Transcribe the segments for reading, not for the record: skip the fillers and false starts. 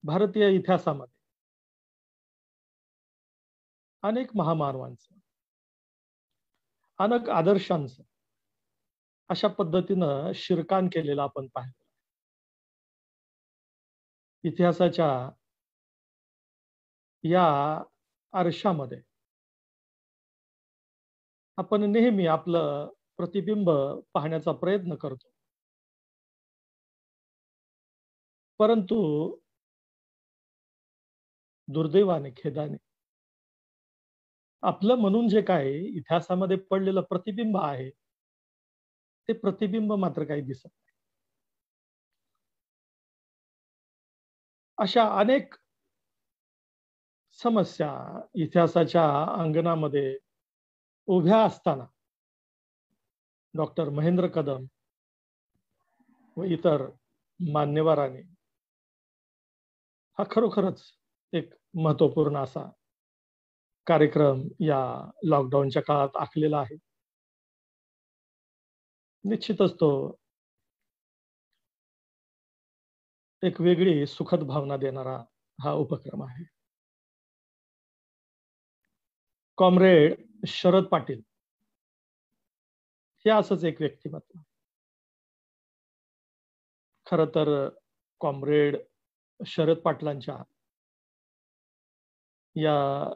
भारतीय इतिहासामध्ये अनेक महामानवांचं, अनेक आदर्शांचं अशा पद्धतीनं शिरकान केलेलं आपण पाहिलं. इतिहासाच्या या आरशामध्ये आपण नेहमी आपलं प्रतिबिंब पाहण्याचा प्रयत्न करतो. परंतु दुर्दैवाने, खेदाने आपलं म्हणून जे काय इतिहासामध्ये पडलेलं प्रतिबिंब आहे, ते प्रतिबिंब मात्र काही दिसत नाही. अशा अनेक समस्या इतिहासाच्या अंगणामध्ये उभ्या असताना डॉक्टर महेंद्र कदम व इतर मान्यवरांनी हा खरोखरच एक महत्वपूर्ण असा कार्यक्रम या लॉकडाऊनच्या काळात आखलेला आहे. निश्चितच तो एक वेगळी सुखद भावना देणारा हा उपक्रम आहे. कॉम्रेड शरद पाटील हे असंच एक व्यक्तिमत्व. खर तर कॉम्रेड शरद पाटलांच्या या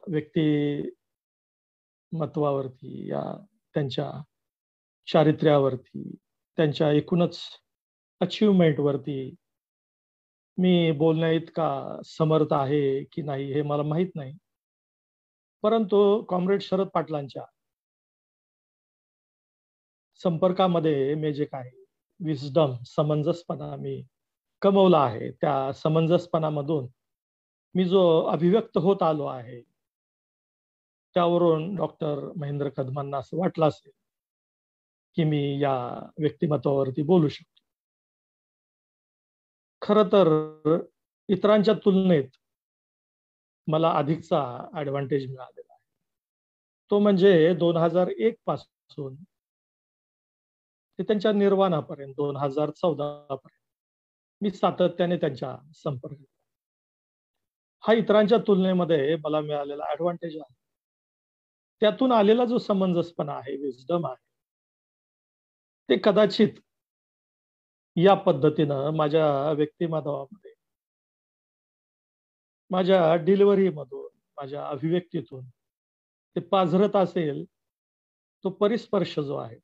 व्यक्तिमत्वावरती, या त्यांच्या चारित्र्यावरती, त्यांच्या एकूणच अचिव्हमेंट वरती मी बोलण्या इतका समर्थ आहे की नाही हे मला माहित नाही. परंतु कॉम्रेड शरद पाटलांच्या संपर्कामध्ये मी जे काही विस्डम, समंजसपणा मी कमवला आहे, त्या समंजसपणामधून मी जो अभिव्यक्त होत आलो आहे, त्यावरून डॉक्टर महेंद्र कदमांना असं वाटलं असेल की मी या व्यक्तिमत्वावरती बोलू शकतो. खर तर इतरांच्या तुलनेत मला अधिकचा ऍडव्हान्टेज मिळालेला आहे. तो म्हणजे 2001 पासून ते त्यांच्या निर्वाणापर्यंत 2014 पर्यंत मी सातत्याने त्यांच्या संपर्कात. हा इतरांच्या तुलनेमध्ये मला मिळालेला ऍडव्हान्टेज आहे. त्यातून आलेला जो समंजसपणा आहे, विस्डम आहे, ते कदाचित या पद्धतीनं माझ्या व्यक्तिमत्वामध्ये, माझ्या डिलिव्हरी मधून, माझ्या अभिव्यक्तीतून ते पाझरत असेल. तो परिस्पर्श जो आहे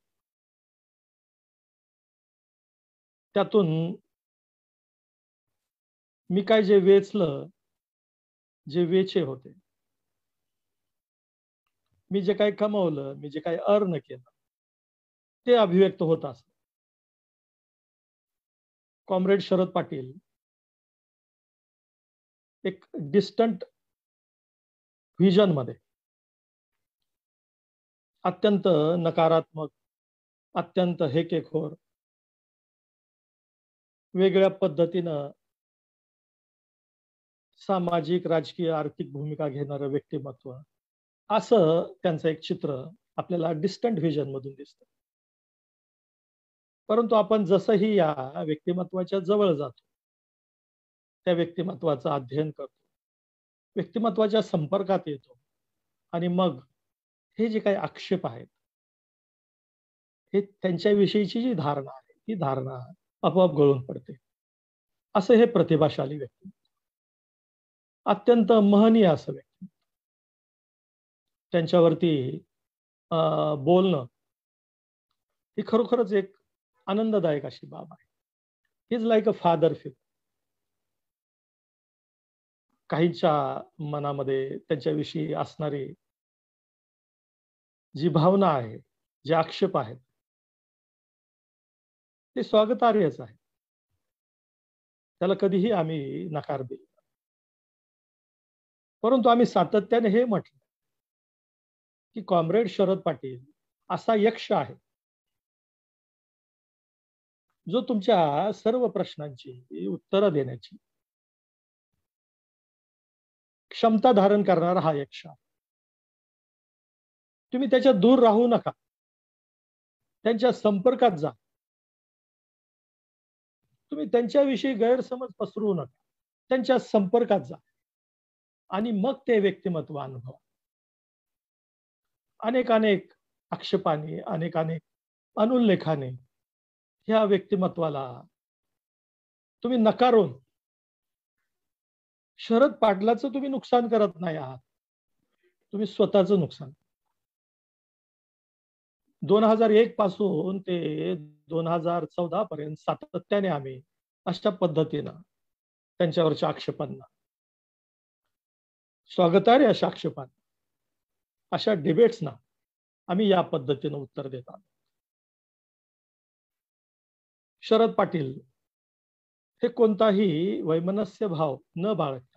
त्यातून मी काय जे वेचलं, जे वेचे होते, मी जे काही कमवलं, मी जे काही अर्न केलं, ते अभिव्यक्त होत असत. कॉम्रेड शरद पाटील एक डिस्टंट व्हिजन मध्ये अत्यंत नकारात्मक, अत्यंत हेकेखोर, वेगळ्या पद्धतीनं सामाजिक, राजकीय, आर्थिक भूमिका घेणारं व्यक्तिमत्व, असं त्यांचं एक चित्र आपल्याला डिस्टंट व्हिजन मधून दिसतं. परंतु आपण जसंही या व्यक्तिमत्वाच्या जवळ जातो, त्या व्यक्तिमत्वाचं अध्ययन करतो, व्यक्तिमत्वाच्या संपर्कात येतो, आणि मग हे जे काही आक्षेप आहेत, हे त्यांच्याविषयीची जी धारणा आहे, ती धारणा आपोआप गळून पडते. असं हे प्रतिभाशाली व्यक्ती, अत्यंत महनीय असं व्यक्ती, त्यांच्यावरती बोलणं ही खरोखरच एक आनंददायक अशी बाब आहे. He is like a father figure. काहींच्या मनामध्ये त्यांच्याविषयी असणारी जी भावना आहे, जे आक्षेप आहेत, ते स्वागतार्हच आहे. त्याला कधीही आम्ही नकार देऊ. परंतु आम्ही सातत्याने हे म्हटलं की कॉम्रेड शरद पाटील असा यक्ष आहे जो तुमच्या सर्व प्रश्नांची उत्तरं देण्याची क्षमता धारण करणारा हा यक्ष आहे. तुम्ही त्याच्या दूर राहू नका, त्यांच्या संपर्कात जा. तुम्ही त्यांच्याविषयी गैरसमज पसरवू नका. त्यांच्या संपर्कात जा आणि मग ते व्यक्तिमत्व अनुभवा. अनेक आक्षेपाने, अनेक अनुल्लेखाने ह्या व्यक्तिमत्वाला तुम्ही नकारून शरद पाटलाचं तुम्ही नुकसान करत नाही आहात, तुम्ही स्वतःचं नुकसान. 2001 पासून ते 2014 पर्यंत सातत्याने आम्ही अशा पद्धतीनं त्यांच्यावरच्या आक्षेपांना, स्वागतार्ह अशा आक्षेपांना, अशा डिबेट्सना आम्ही या पद्धतीनं उत्तर देत आहोत. शरद पाटील हे कोणताही वैमनस्य भाव न बाळगता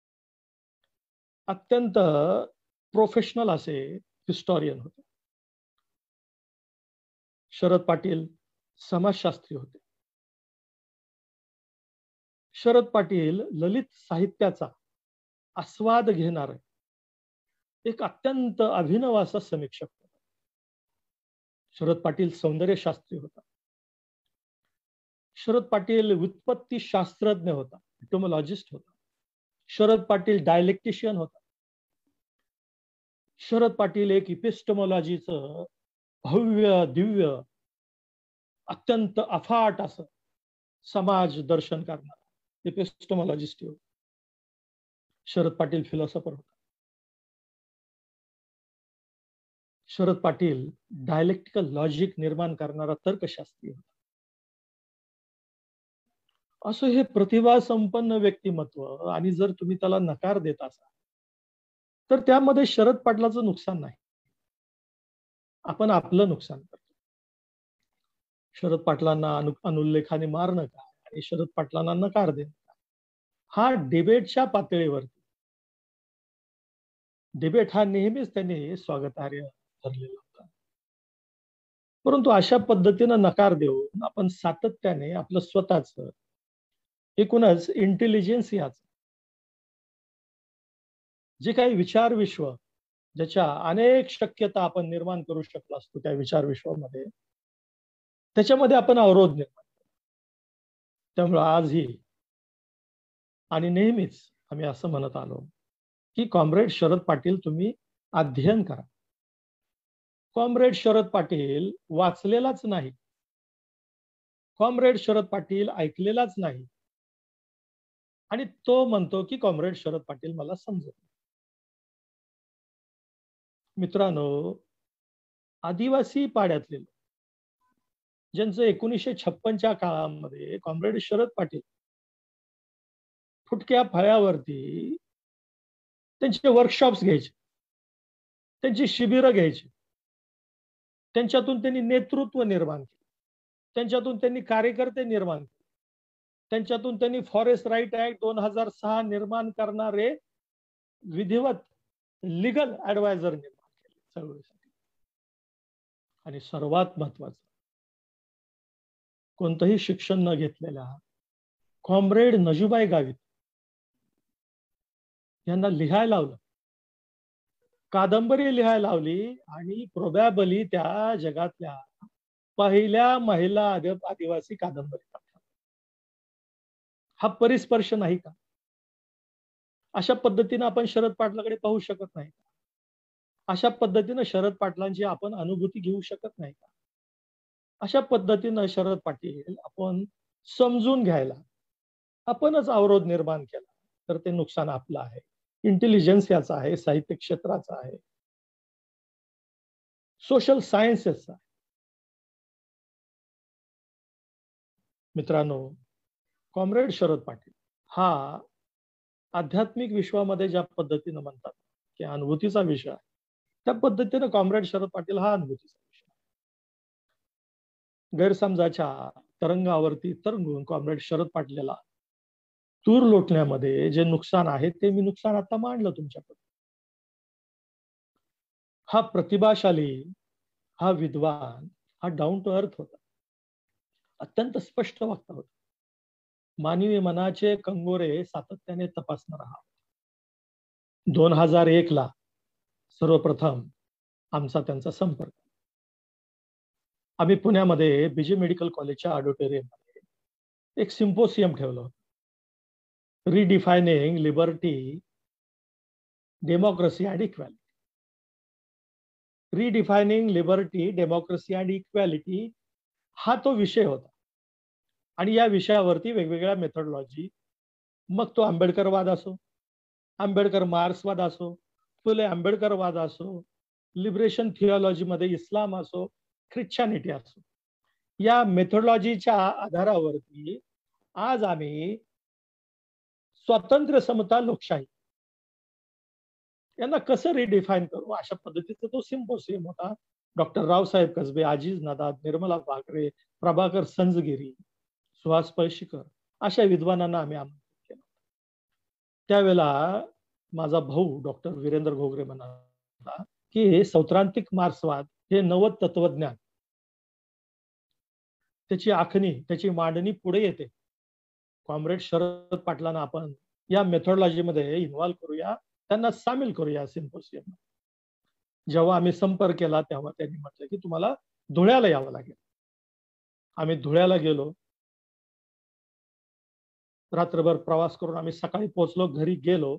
अत्यंत प्रोफेशनल असे हिस्टॉरियन होते. शरद पाटील समाजशास्त्री होते. शरद पाटील ललित साहित्याचा आस्वाद घेणारे एक अत्यंत अभिनव असा समीक्षक होता. शरद पाटील सौंदर्यशास्त्री होता. शरद पाटील व्युत्पत्ती शास्त्रज्ञ होता, इटोमॉलॉजिस्ट होता. शरद पाटील डायलेक्टिशियन होता. शरद पाटील एक इपिस्टमॉलॉजीचं भव्य दिव्य अत्यंत अफाट असं समाज दर्शन करणारा इपिस्टमॉलॉजिस्ट होता. शरद पाटील फिलॉसॉफर होता. शरद पाटील डायलेक्टिकल लॉजिक निर्माण करणारा तर्कशास्त्री होता. असं हे प्रतिभा संपन्न व्यक्तिमत्व, आणि जर तुम्ही त्याला नकार देत असाल तर त्यामध्ये शरद पाटलाचं नुकसान नाही, आपण आपलं नुकसान करतो. शरद पाटलांना अनुल्लेखाने मारणं काय आणि शरद पाटलांना नकार देणं काय, हा डिबेटच्या पातळीवरती, डिबेट हा नेहमीच त्यांनी स्वागतार्ह ठरलेला होता. परंतु अशा पद्धतीनं नकार देऊन आपण सातत्याने आपलं स्वतःच एकूणच इंटेलिजन्सियाचं जे काही विचार विश्व, ज्याच्या अनेक शक्यता आपण निर्माण करू शकलो असतो त्या विचार विश्वामध्ये, त्याच्यामध्ये आपण अवरोध निर्माण केला. त्यामुळे आजही आणि नेहमीच आम्ही असं म्हणत आलो की कॉम्रेड शरद पाटील तुम्ही अध्ययन करा. कॉम्रेड शरद पाटील वाचलेलाच नाही, कॉम्रेड शरद पाटील ऐकलेलाच नाही आणि तो म्हणतो की कॉम्रेड शरद पाटील मला समजत. मित्रांनो, आदिवासी पाड्यातले ज्यांचं 1956च्या काळामध्ये कॉम्रेड शरद पाटील फुटक्या फळ्यावरती त्यांचे वर्कशॉप्स घ्यायचे, त्यांची शिबिरं घ्यायची, त्यांच्यातून त्यांनी नेतृत्व निर्माण केलं, त्यांच्यातून त्यांनी कार्यकर्ते निर्माण केले, त्यांच्यातून त्यांनी फॉरेस्ट राईट ऍक्ट 2006 निर्माण करणारे विधिवत लीगल ऍडवायझर निर्माण केले चळवळीसाठी. आणि सर्वात महत्वाचं, कोणतंही शिक्षण न घेतलेल्या कॉम्रेड नजुबाई गावित यांना लिहायला लावलं, कादंबरी लिहायला लावली आणि प्रोबॅबली त्या जगातल्या पहिल्या महिला आदिवासी कादंबरी. हा परिस्पर्श नाही का? अशा पद्धतीने आपण शरद पाटलाकडे पाहू शकत नाही का? अशा पद्धतीने शरद पाटलांची आपण अनुभूती घेऊ शकत नाही का? अशा पद्धतीनं शरद पाटील आपण समजून घ्यायला आपणच अवरोध निर्माण केला तर ते नुकसान आपलं आहे, इंटेलिजन्सियाचं आहे, साहित्य क्षेत्राचं आहे, सोशल सायन्सेसचं आहे. मित्रांनो, कॉम्रेड शरद पाटील हा आध्यात्मिक विश्वामध्ये ज्या पद्धतीनं म्हणतात की अनुभूतीचा विषय आहे, त्या पद्धतीनं कॉम्रेड शरद पाटील हा अनुभूतीचा विषय आहे. गैरसमजाच्या तरंगावरती तरंगून कॉम्रेड शरद पाटलाला तूर लोटण्यामध्ये जे नुकसान आहे ते मी नुकसान आता मांडलं तुमच्याकडे. हा प्रतिभाशाली, हा विद्वान, हा डाऊन टू अर्थ होता, अत्यंत स्पष्ट वक्ता होता, मानवी मनाचे कंगोरे सातत्याने तपासणारा हा. 2001 ला सर्वप्रथम आमचा त्यांचा संपर्क. आम्ही पुण्यामध्ये बीजे मेडिकल कॉलेजच्या ऑडिटोरियम मध्ये एक सिम्पोसियम ठेवलं होतं. Redefining liberty, democracy and equality. Redefining liberty, democracy and equality हा तो विषय होता. आणि या विषयावरती वेगवेगळ्या मेथडॉलॉजी, मग तो आंबेडकरवाद असो, आंबेडकर मार्क्सवाद असो, फुले आंबेडकरवाद असो, लिबरेशन थिओलॉजीमध्ये इस्लाम असो, ख्रिश्चॅनिटी असो, या मेथडॉलॉजीच्या आधारावरती आज आम्ही स्वातंत्र्य, समता, लोकशाही यांना कसं रिडिफाईन करू, अशा पद्धतीचा तो सिम्पोसियम होता. डॉक्टर रावसाहेब कसबे, अजीज नदाद, निर्मला भाकरे, प्रभाकर संजगिरी, सुहास पळशीकर अशा विद्वानांना आम्ही आमंत्रित केलं. त्यावेळेला माझा भाऊ डॉक्टर वीरेंद्र घोगरे म्हणाला की सौत्रांतिक मार्क्सवाद हे नव तत्वज्ञान, त्याची आखणी, त्याची मांडणी पुढे येते. कॉम्रेड शरद पाटलांना आपण या मेथडॉलॉजीमध्ये इन्व्हॉल्व करूया, त्यांना सामील करूया सिम्पोसियम. जेव्हा आम्ही संपर्क केला तेव्हा त्यांनी म्हटलं की तुम्हाला धुळ्याला यावं लागेल. आम्ही धुळ्याला गेलो. रात्रभर प्रवास करून आम्ही सकाळी पोहोचलो. घरी गेलो.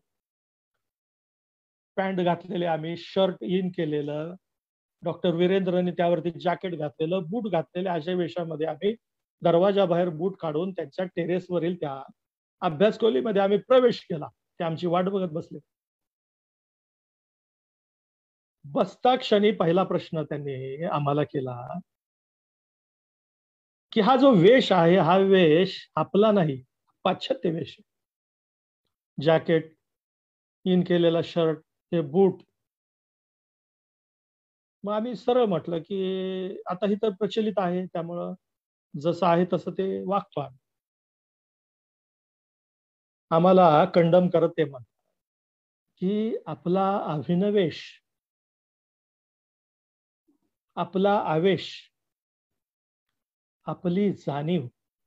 पॅन्ट घातलेले आम्ही, शर्ट इन केलेलं, डॉक्टर वीरेंद्रने त्यावरती जॅकेट घातलेलं, बूट घातलेले, अशा वेशामध्ये आम्ही दरवाजाबाहेर बूट काढून त्यांच्या टेरेसवरील त्या अभ्यास खोलीमध्ये आम्ही प्रवेश केला. ते आमची वाट बघत बसले. बसता क्षणी पहिला प्रश्न त्यांनी आम्हाला केला की हा जो वेश आहे, हा वेश आपला नाही, पाश्चात्य वेश. जॅकेट, इन केलेला शर्ट, ते बूट. मग आम्ही सरळ म्हटलं की आता ही तर प्रचलित आहे, त्यामुळं जसं आहे तसं ते वागतो आम्ही. आम्हाला कंडम करत ते म्हणतात की आपला अभिनवेश, आपला आवेश, आपली जाणीव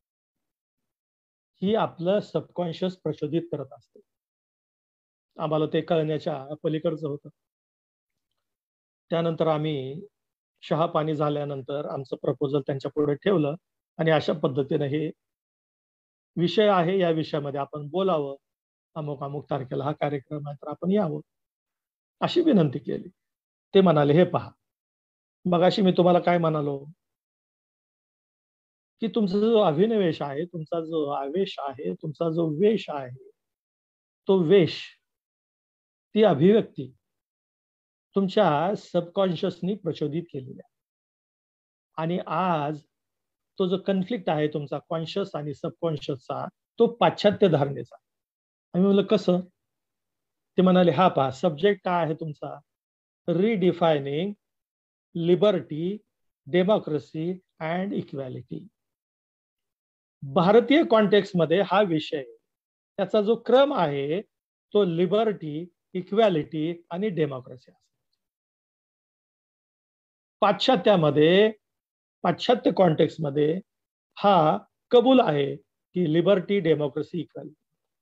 ही आपलं सबकॉन्शियस प्रचोदित करत असते. आम्हाला ते कळण्याच्या पलीकडचं होतं. त्यानंतर आम्ही चहा पाणी झाल्यानंतर आमचं प्रपोजल त्यांच्या पुढे ठेवलं आणि अशा पद्धतीने हे विषय आहे, या विषयामध्ये आपण बोलावं, अमुक अमुक तारखेला हा कार्यक्रम आहे, तर आपण यावं, अशी विनंती केली. ते म्हणाले, हे पहा, मगाशी मी तुम्हाला काय म्हणालो की तुमचा जो अभिनिवेश आहे, तुमचा जो आवेश आहे, तुमचा जो वेश आहे, तो वेश, ती अभिव्यक्ती तुमच्या सबकॉन्शियसनी प्रचोदित केलेली आहे. आणि आज तो जो कन्फ्लिक्ट आहे तुमचा कॉन्शियस आणि सबकॉन्शियसचा, तो पाश्चात्य धारणेचा. आम्ही म्हणलं कसं? ते म्हणाले, हा पहा, सब्जेक्ट काय आहे तुमचा? Redefining liberty, democracy and equality. भारतीय कॉन्टेक्स्ट मध्ये हा विषय, त्याचा जो क्रम आहे तो लिबर्टी, इक्वॅलिटी आणि डेमोक्रेसी. पाश्चात्यामध्ये, पाश्चात्य कॉन्टेक्स्ट मध्ये हा कबूल आहे की लिबर्टी, डेमोक्रेसी, इक्वॅलिटी.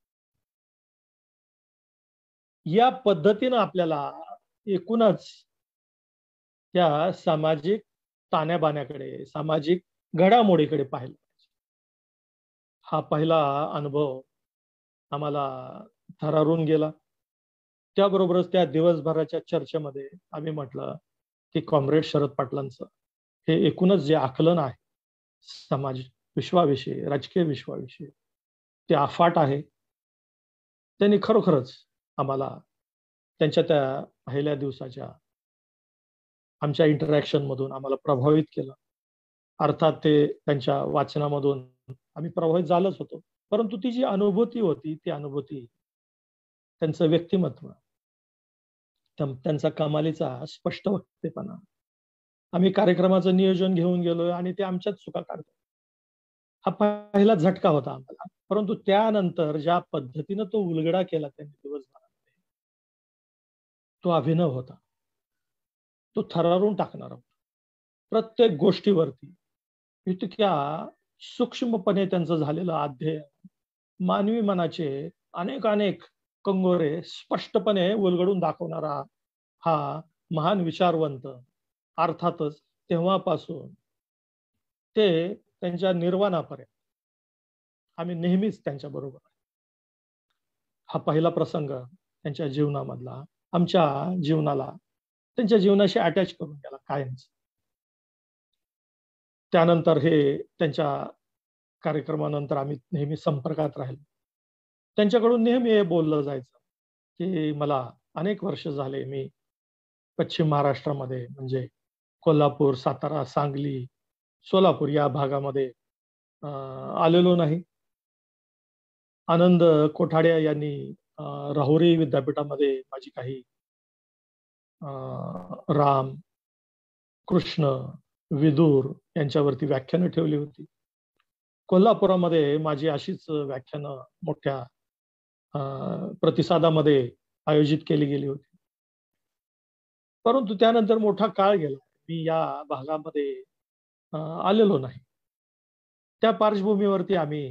या पद्धतीनं आपल्याला एकूणच त्या सामाजिक ताण्याबाण्याकडे, सामाजिक घडामोडीकडे पाहिलं. हा पहिला अनुभव आम्हाला थरारून गेला. त्याबरोबरच त्या दिवसभराच्या चर्चेमध्ये आम्ही म्हटलं की कॉम्रेड शरद पाटलांचं हे एकूणच जे आकलन आहे समाज विश्वाविषयी, राजकीय विश्वाविषयी, ते अफाट आहे. त्यांनी खरोखरच आम्हाला त्यांच्या त्या पहिल्या दिवसाच्या आमच्या इंटरॅक्शन मधून आम्हाला प्रभावित केलं. अर्थात ते त्यांच्या वाचनामधून आम्ही प्रभावित झालोच होतो, परंतु ती जी अनुभूती होती, ती अनुभूती, त्यांचं व्यक्तिमत्व, त्यांचा कमालीचा स्पष्ट वक्तेपणा. आम्ही कार्यक्रमाचं नियोजन घेऊन गेलोय आणि ते आमच्याच चुका काढतो. हा पहिला झटका होता आम्हाला. परंतु त्यानंतर ज्या पद्धतीनं तो उलगडा केला त्यांनी दिवसभरामध्ये, तो अभिनव होता. तो थरारून टाकणारा होता. प्रत्येक गोष्टीवरती इतक्या सूक्ष्मपणे त्यांचं झालेलं अध्ययन, मानवी मनाचे अनेक अनेक कंगोरे स्पष्टपणे उलगडून दाखवणारा हा महान विचारवंत. अर्थातच तेव्हापासून ते त्यांच्या निर्वाणापर्यंत आम्ही नेहमीच त्यांच्या बरोबर. हा पहिला प्रसंग त्यांच्या जीवनामधला आमच्या जीवनाला त्यांच्या जीवनाशी अटॅच करून गेला कायमच. त्यानंतर हे त्यांच्या कार्यक्रमानंतर आम्ही नेहमी संपर्कात राहिलो. त्यांच्याकडून नेहमी हे बोललं जायचं की मला अनेक वर्ष झाले मी पश्चिम महाराष्ट्रामध्ये म्हणजे कोल्हापूर, सातारा, सांगली, सोलापूर या भागामध्ये आलेलो नाही. आनंद कोठाड्या यांनी राहुरी विद्यापीठामध्ये माझी काही राम, कृष्ण, विदुर यांच्यावरती व्याख्यानं ठेवली होती. कोल्हापुरामध्ये माझी अशीच व्याख्यानं मोठ्या प्रतिसादामध्ये आयोजित केली गेली होती. परंतु त्यानंतर मोठा काळ गेला, मी या भागामध्ये आलेलो नाही. त्या पार्श्वभूमीवरती आम्ही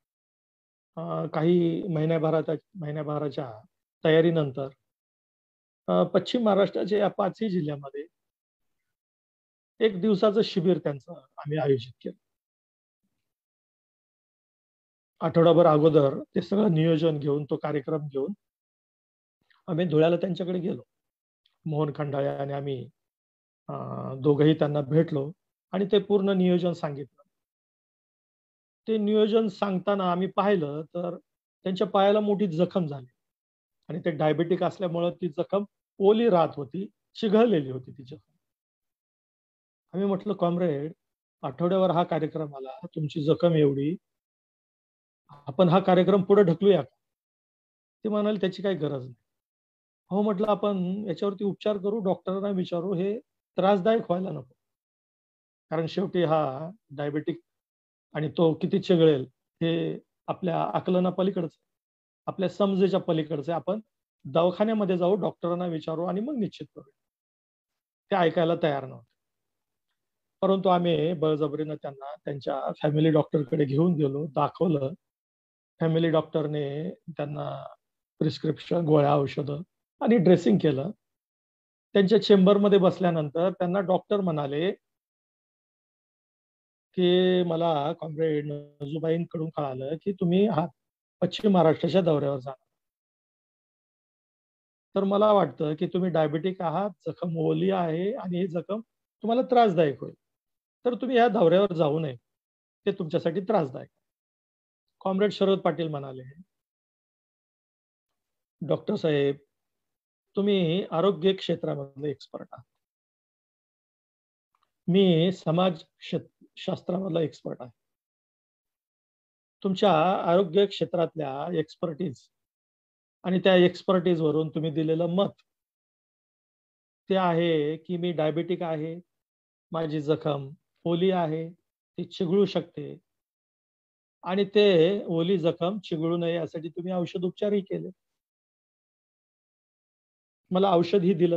काही महिन्याभराच्या तयारीनंतर पश्चिम महाराष्ट्राच्या या 5ही जिल्ह्यामध्ये एक दिवसाचं शिबिर त्यांचं आम्ही आयोजित केलं. आठवडाभर अगोदर ते सगळं नियोजन घेऊन, तो कार्यक्रम घेऊन आम्ही धुळ्याला त्यांच्याकडे गेलो. मोहन खंडाळे आणि आम्ही दोघंही त्यांना भेटलो आणि ते पूर्ण नियोजन सांगितलं. ते नियोजन सांगताना आम्ही पाहिलं तर त्यांच्या पायाला मोठी जखम झाली आणि ते डायबेटिक असल्यामुळं ती जखम ओली राहत होती, चिघळलेली होती ती जखम. आम्ही म्हटलं, कॉम्रेड, आठवड्यावर हा कार्यक्रम आला, तुमची जखम एवढी, आपण हा कार्यक्रम पुढे ढकलूया का? ते म्हणाले त्याची काही गरज नाही. हो म्हटलं, आपण याच्यावरती उपचार करू, डॉक्टरांना विचारू, हे त्रासदायक व्हायला नको. कारण शेवटी हा डायबेटिक आणि तो किती चिघळेल हे आपल्या आकलनापलीकडचं, आपल्या समजेच्या पलीकडचं. आपण दवाखान्यामध्ये जाऊ, डॉक्टरांना विचारू आणि मग निश्चित करू. ते ऐकायला तयार नव्हते. परंतु आम्ही बळजबरीनं त्यांना त्यांच्या फॅमिली डॉक्टरकडे घेऊन गेलो, दाखवलं. फॅमिली डॉक्टरने त्यांना प्रिस्क्रिप्शन, गोळ्या, औषधं आणि ड्रेसिंग केलं. त्यांच्या चेंबरमध्ये बसल्यानंतर त्यांना डॉक्टर म्हणाले की मला कॉम्रेड नजूबाईंकडून कळालं की तुम्ही पश्चिम महाराष्ट्राच्या दौऱ्यावर जाणार. तर मला वाटतं की तुम्ही डायबेटिक आहात, जखम ओली आहे आणि ही जखम तुम्हाला त्रासदायक होईल. तर तुम्ही या दौऱ्यावर जाऊ नये, ते तुमच्यासाठी त्रासदायक. कॉम्रेड शरद पाटील म्हणाले, डॉक्टर साहेब, तुम्ही आरोग्य क्षेत्रामधले एक्सपर्ट आहात, मी समाज शास्त्रामधला एक्सपर्ट आहे. तुमच्या आरोग्य क्षेत्रातल्या एक्सपर्टीज आणि त्या एक्सपर्टीज वरून तुम्ही दिलेलं मत ते आहे की मी डायबेटिक आहे, माझी जखम ओली आहे, ती चिघळू शकते आणि ते ओली जखम चिघळू नये यासाठी तुम्ही औषध उपचारही केले, मला औषधही दिलं.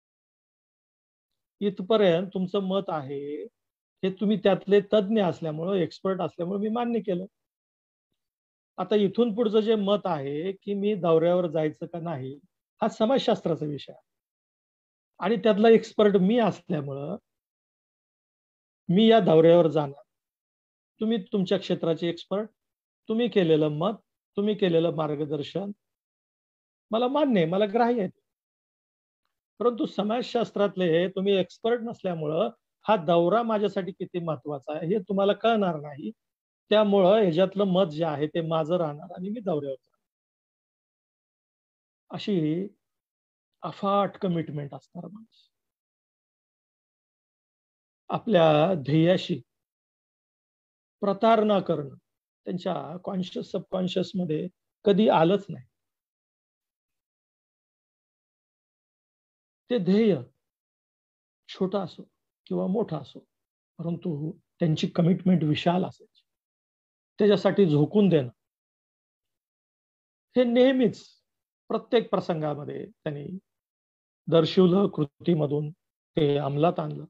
इथपर्यंत तुमचं मत आहे, हे तुम्ही त्यातले तज्ञ असल्यामुळं, एक्सपर्ट असल्यामुळे मी मान्य केलं. आता इथून पुढचं जे मत आहे की मी दौऱ्यावर जायचं का नाही, हा समाजशास्त्राचा विषय आहे आणि त्यातला एक्सपर्ट मी असल्यामुळं मी या दौऱ्यावर जाणार. तुम्ही तुमच्या क्षेत्राचे एक्सपर्ट, तुम्ही केलेलं मत, तुम्ही केलेलं मार्गदर्शन मला मान्य आहे, मला ग्राह्य आहे. परंतु समाजशास्त्रातले तुम्ही एक्सपर्ट नसल्यामुळं हा दौरा माझ्यासाठी किती महत्वाचा आहे हे तुम्हाला कळणार नाही. त्यामुळं ह्याच्यातलं मत जे आहे ते माझं राहणार आणि मी दौऱ्यावर जाणार. अशी अफाट कमिटमेंट असणार माणूस. आपल्या ध्येयाशी प्रतारणा करणं त्यांच्या कॉन्शियस सबकॉन्शियस मध्ये कधी आलंच नाही. ते ध्येय छोटा असो किंवा मोठा असो, परंतु त्यांची कमिटमेंट विशाल असायची. त्याच्यासाठी झोकून देणं हे नेहमीच प्रत्येक प्रसंगामध्ये त्यांनी दर्शवलं, कृतीमधून ते अंमलात आणलं.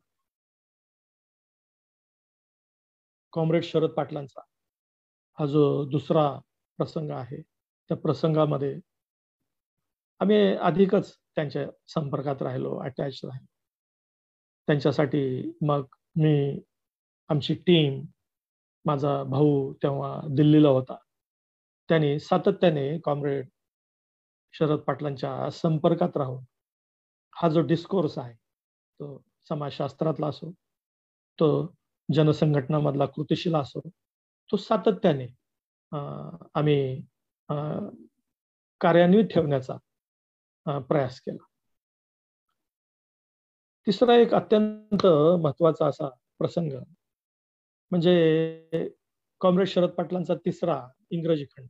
कॉम्रेड शरद पाटलांचा हा जो दुसरा प्रसंग आहे, त्या प्रसंगामध्ये आम्ही अधिकच त्यांच्या संपर्कात राहिलो, अटॅच राहिलो. त्यांच्यासाठी मग मी, आमची टीम, माझा भाऊ तेव्हा दिल्लीला होता, त्यांनी सातत्याने कॉम्रेड शरद पाटलांच्या संपर्कात राहून हा जो डिस्कोर्स आहे तो समाजशास्त्रातला असो, तो जनसंघटनामधला कृतिशील असो, तो सातत्याने आम्ही कार्यान्वित ठेवण्याचा प्रयास केला. तिसरा एक अत्यंत महत्वाचा असा प्रसंग म्हणजे कॉम्रेड शरद पाटलांचा तिसरा इंग्रजी खंड,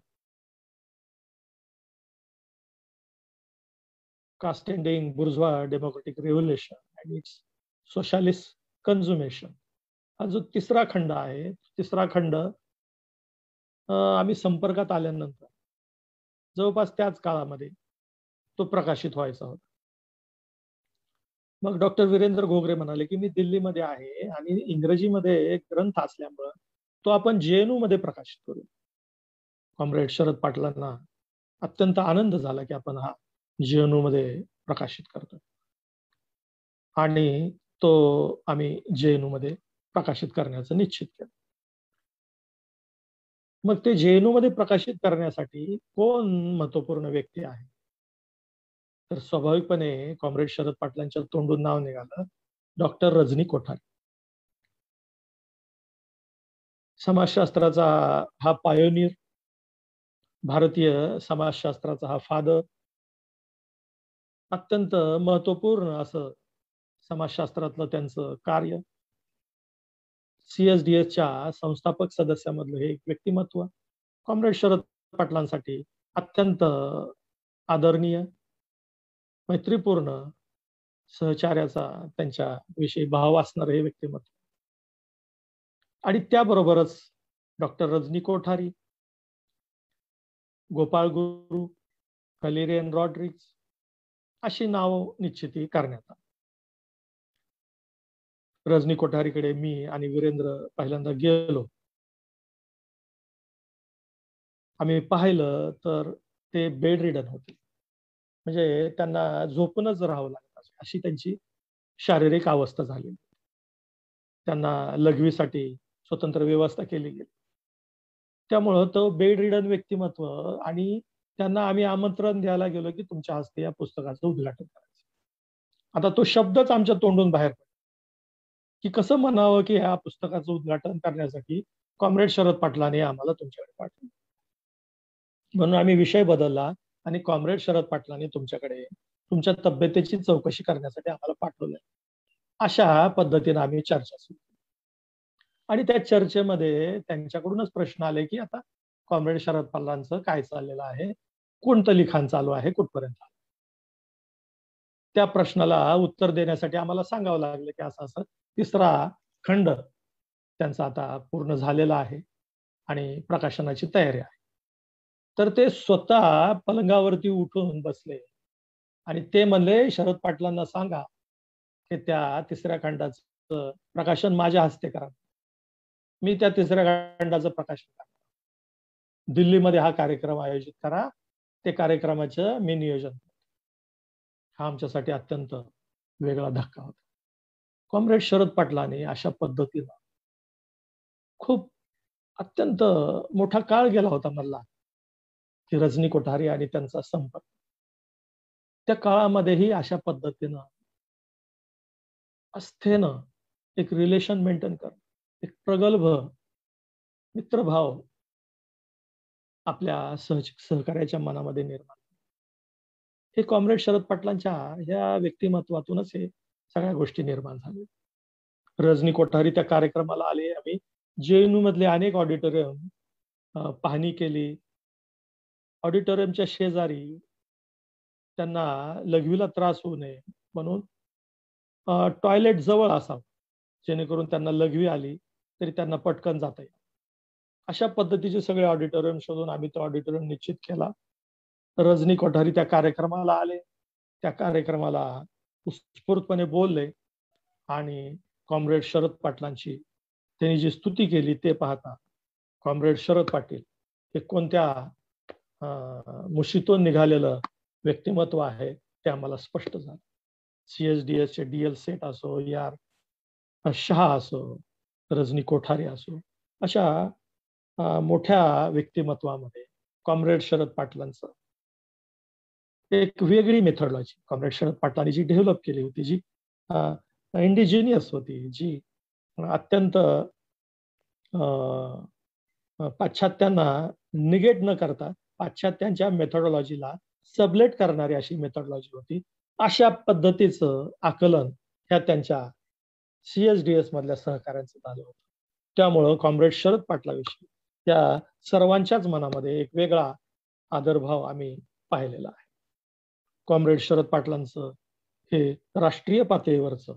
caste ending bourgeois democratic revolution and its socialist consummation, हा जो तिसरा खंड आहे, तिसरा खंड आम्ही संपर्कात आल्यानंतर जवळपास त्याच काळामध्ये तो प्रकाशित व्हायचा होता. मग डॉक्टर वीरेंद्र घोगरे म्हणाले की मी दिल्लीमध्ये आहे आणि इंग्रजीमध्ये एक ग्रंथ असल्यामुळं तो आपण JNU मध्ये प्रकाशित करू. कॉम्रेड शरद पाटलांना अत्यंत आनंद झाला की आपण हा JNU मध्ये प्रकाशित करतो आणि तो आम्ही JNU मध्ये प्रकाशित करण्याचं निश्चित केलं. मग ते JNU मध्ये प्रकाशित करण्यासाठी कोण महत्वपूर्ण व्यक्ती आहे, तर स्वाभाविकपणे कॉम्रेड शरद पाटलांच्या तोंडून नाव निघालं डॉक्टर रजनी कोठारी. समाजशास्त्राचा हा पायोनियर, भारतीय समाजशास्त्राचा हा फादर, अत्यंत महत्वपूर्ण असं समाजशास्त्रातलं त्यांचं कार्य, CSDSच्या संस्थापक सदस्यामधलं हे एक व्यक्तिमत्व कॉम्रेड शरद पाटलांसाठी अत्यंत आदरणीय, मैत्रीपूर्ण, सहचार्याचा त्यांच्या विषयी भाव असणार हे व्यक्तिमत्व. आणि त्याबरोबरच डॉक्टर रजनी कोठारी, गोपाळ गुरु, कलिरियन रॉड्रिग्स अशी नाव निश्चिती करण्यात आली. रजनी कोठारीकडे मी आणि वीरेंद्र पहिल्यांदा गेलो. आम्ही पाहिलं तर ते बेड रिडन होते, म्हणजे त्यांना झोपूनच राहावं लागत अशी त्यांची शारीरिक अवस्था झाली. त्यांना लघवीसाठी स्वतंत्र व्यवस्था केली गेली. त्यामुळं तो बेड रिडन व्यक्तिमत्व आणि त्यांना आम्ही आमंत्रण द्यायला गेलो की तुमच्या हस्ते या पुस्तकाचं उद्घाटन करायचं. आता तो शब्दच आमच्या तोंडून बाहेर पडला की कसं म्हणावं की ह्या पुस्तकाचं उद्घाटन करण्यासाठी कॉम्रेड शरद पाटलांनी आम्हाला तुमच्याकडे पाठवलं. म्हणून आम्ही विषय बदलला आणि कॉम्रेड शरद पाटलांनी तुमच्याकडे तुमच्या तब्येतीची चौकशी करण्यासाठी आम्हाला पाठवलंय. अशा पद्धतीने आम्ही चर्चा सुरू केली आणि त्या चर्चेमध्ये त्यांच्याकडूनच प्रश्न आले की आता कॉम्रेड शरद पाटलांचं काय चाललेलं आहे, कोणतं लिखाण चालू आहे, कुठपर्यंत. त्या प्रश्नाला उत्तर देण्यासाठी आम्हाला सांगावं लागलं की असं असं तिसरा खंड त्यांचा आता पूर्ण झालेला आहे आणि प्रकाशनाची तयारी आहे. तर ते स्वतः पलंगावरती उठून बसले आणि ते म्हणले शरद पाटलांना सांगा की त्या तिसऱ्या खंडाचं प्रकाशन माझ्या हस्ते करा. मी त्या तिसऱ्या खंडाचं प्रकाशन करणार. दिल्लीमध्ये हा कार्यक्रम आयोजित करा, ते कार्यक्रमाचं मी नियोजन. हा आमच्यासाठी अत्यंत वेगळा धक्का होता. कॉम्रेड शरद पाटलांनी अशा पद्धतीनं खूप अत्यंत मोठा काळ गेला होता मला की रजनी कोठारी आणि त्यांचा संपर्क. त्या काळामध्येही अशा पद्धतीनं आस्थेनं एक रिलेशन मेंटेन करणं, एक प्रगल्भ मित्रभाव आपल्या सहकार्याच्या मनामध्ये निर्माण. हे कॉम्रेड शरद पाटलांच्या ह्या व्यक्तिमत्वातूनच हे सगळ्या गोष्टी निर्माण झाल्या. रजनी कोठारी त्या कार्यक्रमाला आले. आम्ही JNU मधले अनेक ऑडिटोरियम पाहणी केली. ऑडिटोरियमच्या शेजारी त्यांना लघवीला त्रास होऊ नये म्हणून टॉयलेट जवळ असावं, जेणेकरून त्यांना लघवी आली तरी त्यांना पटकन जाता येईल. अशा पद्धतीचे सगळे ऑडिटोरियम शोधून आम्ही तो ऑडिटोरियम निश्चित केला. रजनी कोठारी त्या कार्यक्रमाला आले. त्या कार्यक्रमाला उत्स्फूर्तपणे बोलले आणि कॉम्रेड शरद पाटलांची त्यांनी जी स्तुती केली ते पाहता कॉम्रेड शरद पाटील हे कोणत्या मुशीतून निघालेलं व्यक्तिमत्व आहे ते आम्हाला स्पष्ट झालं. CSDSचे DL सेठ असो, या शहा असो, रजनी कोठारी असो, अशा मोठ्या व्यक्तिमत्वामध्ये कॉम्रेड शरद पाटलांचं एक वेगळी मेथडॉलॉजी कॉम्रेड शरद पाटलांनी जी डेव्हलप केली होती, जी इंडिजिनियस होती, जी अत्यंत पाश्चात्यांना निगेट न करता पाश्चात्यांच्या मेथडॉलॉजीला सबलेट करणारी अशी मेथडॉलॉजी होती. अशा पद्धतीचं आकलन ह्या त्यांच्या CSDS मधल्या सहकाऱ्यांचं झालं होतं. त्यामुळं कॉम्रेड शरद पाटलाविषयी त्या सर्वांच्याच मनामध्ये एक वेगळा आदरभाव आम्ही पाहिलेला आहे. कॉम्रेड शरद पाटलांचं हे राष्ट्रीय पातळीवरचं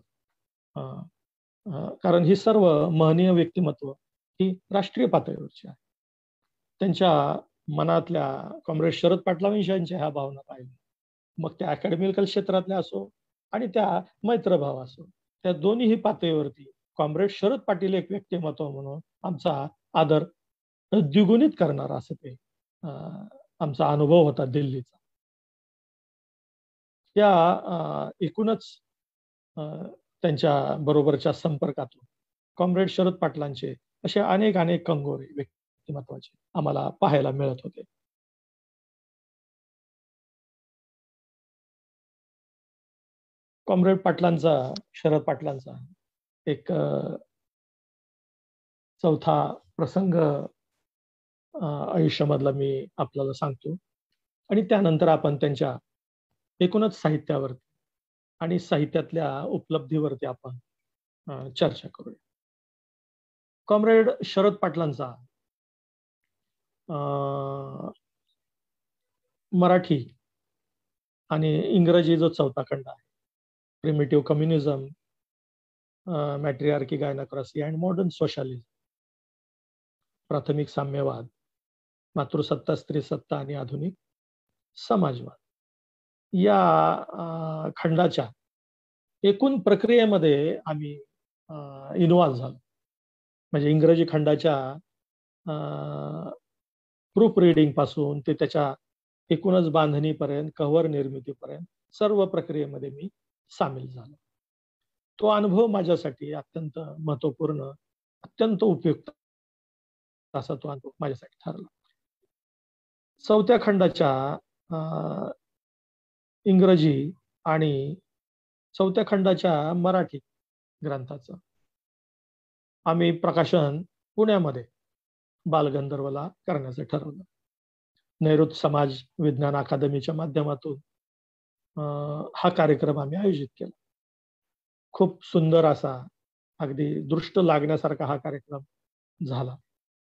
कारण ही सर्व महनीय व्यक्तिमत्व ही राष्ट्रीय पातळीवरची आहे. त्यांच्या मनातल्या कॉम्रेड शरद पाटलांविषयीच्या ह्या भावना पाहिल्या, मग त्या अकॅडमिकल क्षेत्रातल्या असो आणि त्या मैत्रभाव असो, त्या दोन्हीही पातळीवरती कॉम्रेड शरद पाटील एक व्यक्तिमत्व म्हणून आमचा आदर द्विगुणित करणार असं ते आमचा अनुभव होता दिल्लीचा. या एकूणच त्यांच्या बरोबरच्या संपर्कातून कॉम्रेड शरद पाटलांचे असे अनेक अनेक कंगोरे व्यक्तिमत्वाचे आम्हाला पाहायला मिळत होते. कॉम्रेड पाटलांचा, शरद पाटलांचा एक चौथा प्रसंग आयुष्यामधला मी आपल्याला सांगतो आणि त्यानंतर आपण त्यांच्या एकूणच साहित्यावरती आणि साहित्यातल्या उपलब्धीवरती आपण चर्चा करूया. कॉम्रेड शरद पाटलांचा मराठी आणि इंग्रजी जो चौथा खंड आहे, primitive communism, matriarchy, gynocracy and modern socialism, प्राथमिक साम्यवाद, मातृसत्ता, स्त्रीसत्ता आणि आधुनिक समाजवाद, या खंडाच्या एकूण प्रक्रियेमध्ये आम्ही इन्व्हॉल्व झालो. म्हणजे इंग्रजी खंडाच्या प्रूफ रिडिंग पासून ते त्याच्या एकूणच बांधणीपर्यंत, कव्हर निर्मितीपर्यंत सर्व प्रक्रियेमध्ये मी सामील झालो. तो अनुभव माझ्यासाठी अत्यंत महत्वपूर्ण, अत्यंत उपयुक्त असा तो अनुभव माझ्यासाठी ठरला. चौथ्या खंडाच्या इंग्रजी आणि चौथ्या खंडाच्या मराठी ग्रंथाचं आम्ही प्रकाशन पुण्यामध्ये बालगंधर्वला करण्याचं ठरवलं. नैऋत्य समाज विज्ञान अकादमीच्या माध्यमातून हा कार्यक्रम आम्ही आयोजित केला. खूप सुंदर असा, अगदी दृष्ट लागण्यासारखा हा कार्यक्रम झाला.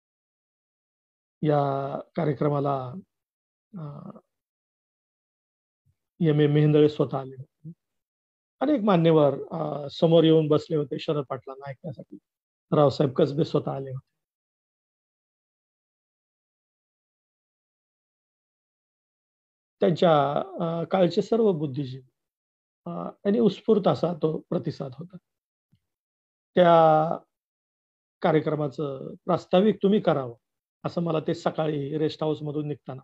या कार्यक्रमाला M.A. मेहेंदळे स्वतः आले होते. अनेक मान्यवर समोर येऊन बसले होते शरद पाटलांना ऐकण्यासाठी. रावसाहेब कसबे स्वतः आले होते. त्यांच्या काळचे सर्व बुद्धिजीवी आणि उत्स्फूर्त असा तो प्रतिसाद होता. त्या कार्यक्रमाचं प्रास्ताविक तुम्ही करावं असं मला ते सकाळी रेस्ट हाऊस मधून निघताना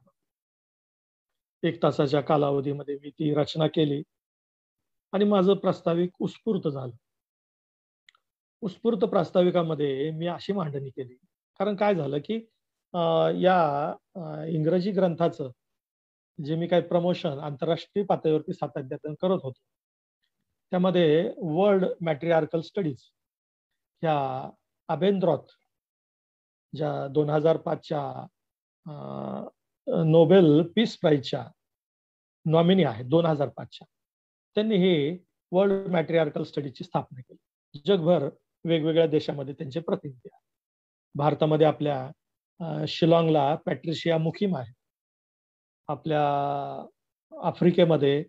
1 तासाच्या कालावधीमध्ये मी ती रचना केली आणि माझं प्रास्ताविक उत्स्फूर्त झालं. उत्स्फूर्त प्रास्ताविकामध्ये मी अशी मांडणी केली, कारण काय झालं की या इंग्रजी ग्रंथाचं जे मी काही प्रमोशन आंतरराष्ट्रीय पातळीवरती सातत्याने करत होतो, त्यामध्ये वर्ल्ड मॅट्रिआर्कल स्टडीज ह्या अबेंद्रॉथ, ज्या 2005च्या नोबेल पीस प्राइजच्या नॉमिनी आहेत 2005च्या, त्यांनी ही वर्ल्ड मॅट्रिआर्कल स्टडीजची स्थापना केली. जगभर वेगवेगळ्या देशामध्ये त्यांचे प्रतिनिधी आहेत. भारतामध्ये आपल्या शिलाँगला पॅट्रिशिया मुखीम आहे. आपल्या आफ्रिकेमध्ये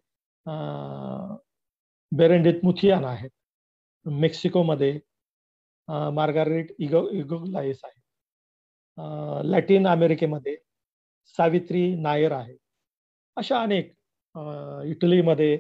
बेरेंडित मुथियान आहेत. मेक्सिकोमध्ये मार्गारेट इगोग्लाइस आहे. लॅटिन अमेरिकेमध्ये सावित्री नायर आहे. अशा अनेक, इटलीमध्ये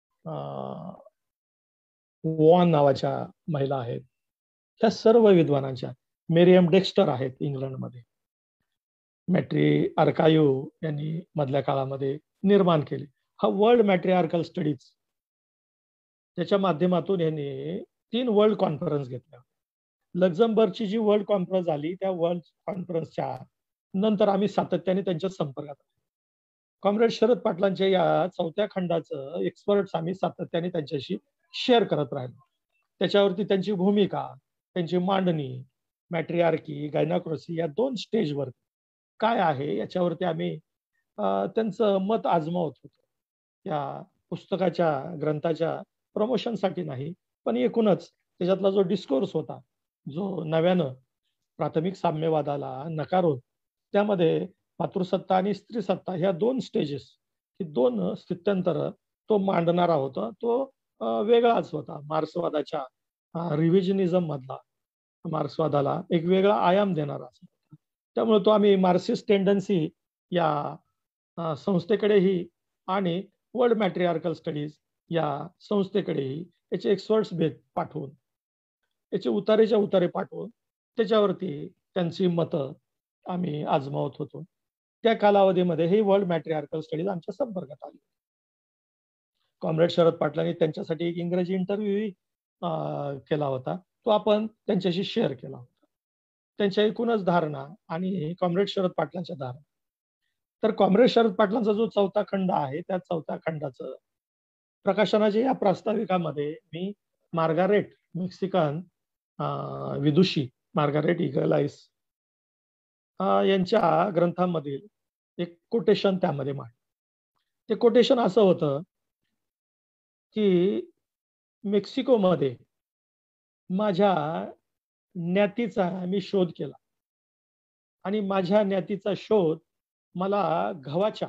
वॉन नावाच्या महिला आहेत. त्या सर्व विद्वानांच्या, मेरियम डेक्स्टर आहेत इंग्लंडमध्ये. मॅट्री आर्काइव्ह यांनी मधल्या काळामध्ये निर्माण केले. हा वर्ल्ड मॅट्रिआर्कल स्टडीज, त्याच्या माध्यमातून यांनी 3 वर्ल्ड कॉन्फरन्स घेतल्या. लक्झमबर्गची जी वर्ल्ड कॉन्फरन्स झाली, त्या वर्ल्ड कॉन्फरन्सच्या नंतर आम्ही सातत्याने त्यांच्या संपर्कात. कॉम्रेड शरद पाटलांच्या या चौथ्या खंडाचं एक्सपर्ट्स आम्ही सातत्याने त्यांच्याशी शेअर करत राहिलो. त्याच्यावरती त्यांची भूमिका, त्यांची मांडणी, मॅट्रिआर्की, गायनाक्रॉसी या 2 स्टेजवर काय आहे याच्यावरती आम्ही त्यांचं मत आजमावत होतो. या पुस्तकाच्या ग्रंथाच्या प्रमोशनसाठी नाही, पण एकूणच त्याच्यातला जो डिस्कोर्स होता, जो नव्यानं प्राथमिक साम्यवादाला नकार होत, त्यामध्ये मातृसत्ता आणि स्त्रीसत्ता ह्या 2 स्टेजेस, ही 2 स्थित्यंतर तो मांडणारा होता. तो वेगळाच होता. मार्क्सवादाच्या रिव्हिजनिझम मधला मार्क्सवादाला एक वेगळा आयाम देणारा असा होता. त्यामुळे तो आम्ही मार्क्सिस्ट टेंडन्सी या संस्थेकडेही आणि वर्ल्ड मॅट्रिआर्कल स्टडीज या संस्थेकडेही याचे एक्सपर्ट्स पाठवून, याचे उतारेच्या उतारे पाठवून त्याच्यावरती त्यांची मतं आम्ही आजमावत होतो. त्या कालावधीमध्ये ही वर्ल्ड मॅट्रिआर्कल स्टडीज आमच्या संपर्कात आली. कॉम्रेड शरद पाटलांनी त्यांच्यासाठी एक इंग्रजी इंटरव्ह्यू केला होता. तो आपण त्यांच्याशी शेअर केला होता. त्यांच्या एकूणच धारणा आणि कॉम्रेड शरद पाटलांच्या धारणा. तर कॉम्रेड शरद पाटलांचा जो चौथा खंड आहे, त्या चौथ्या खंडाचं प्रकाशनाच्या या प्रास्ताविकामध्ये मी मार्गारेट मेक्सिकन विदुषी मार्गारेट इगलाइस यांच्या ग्रंथामधील एक कोटेशन त्यामध्ये मांड. ते कोटेशन असं होतं की मेक्सिकोमध्ये माझ्या ज्ञातीचा मी शोध केला आणि माझ्या ज्ञातीचा शोध मला गव्हाच्या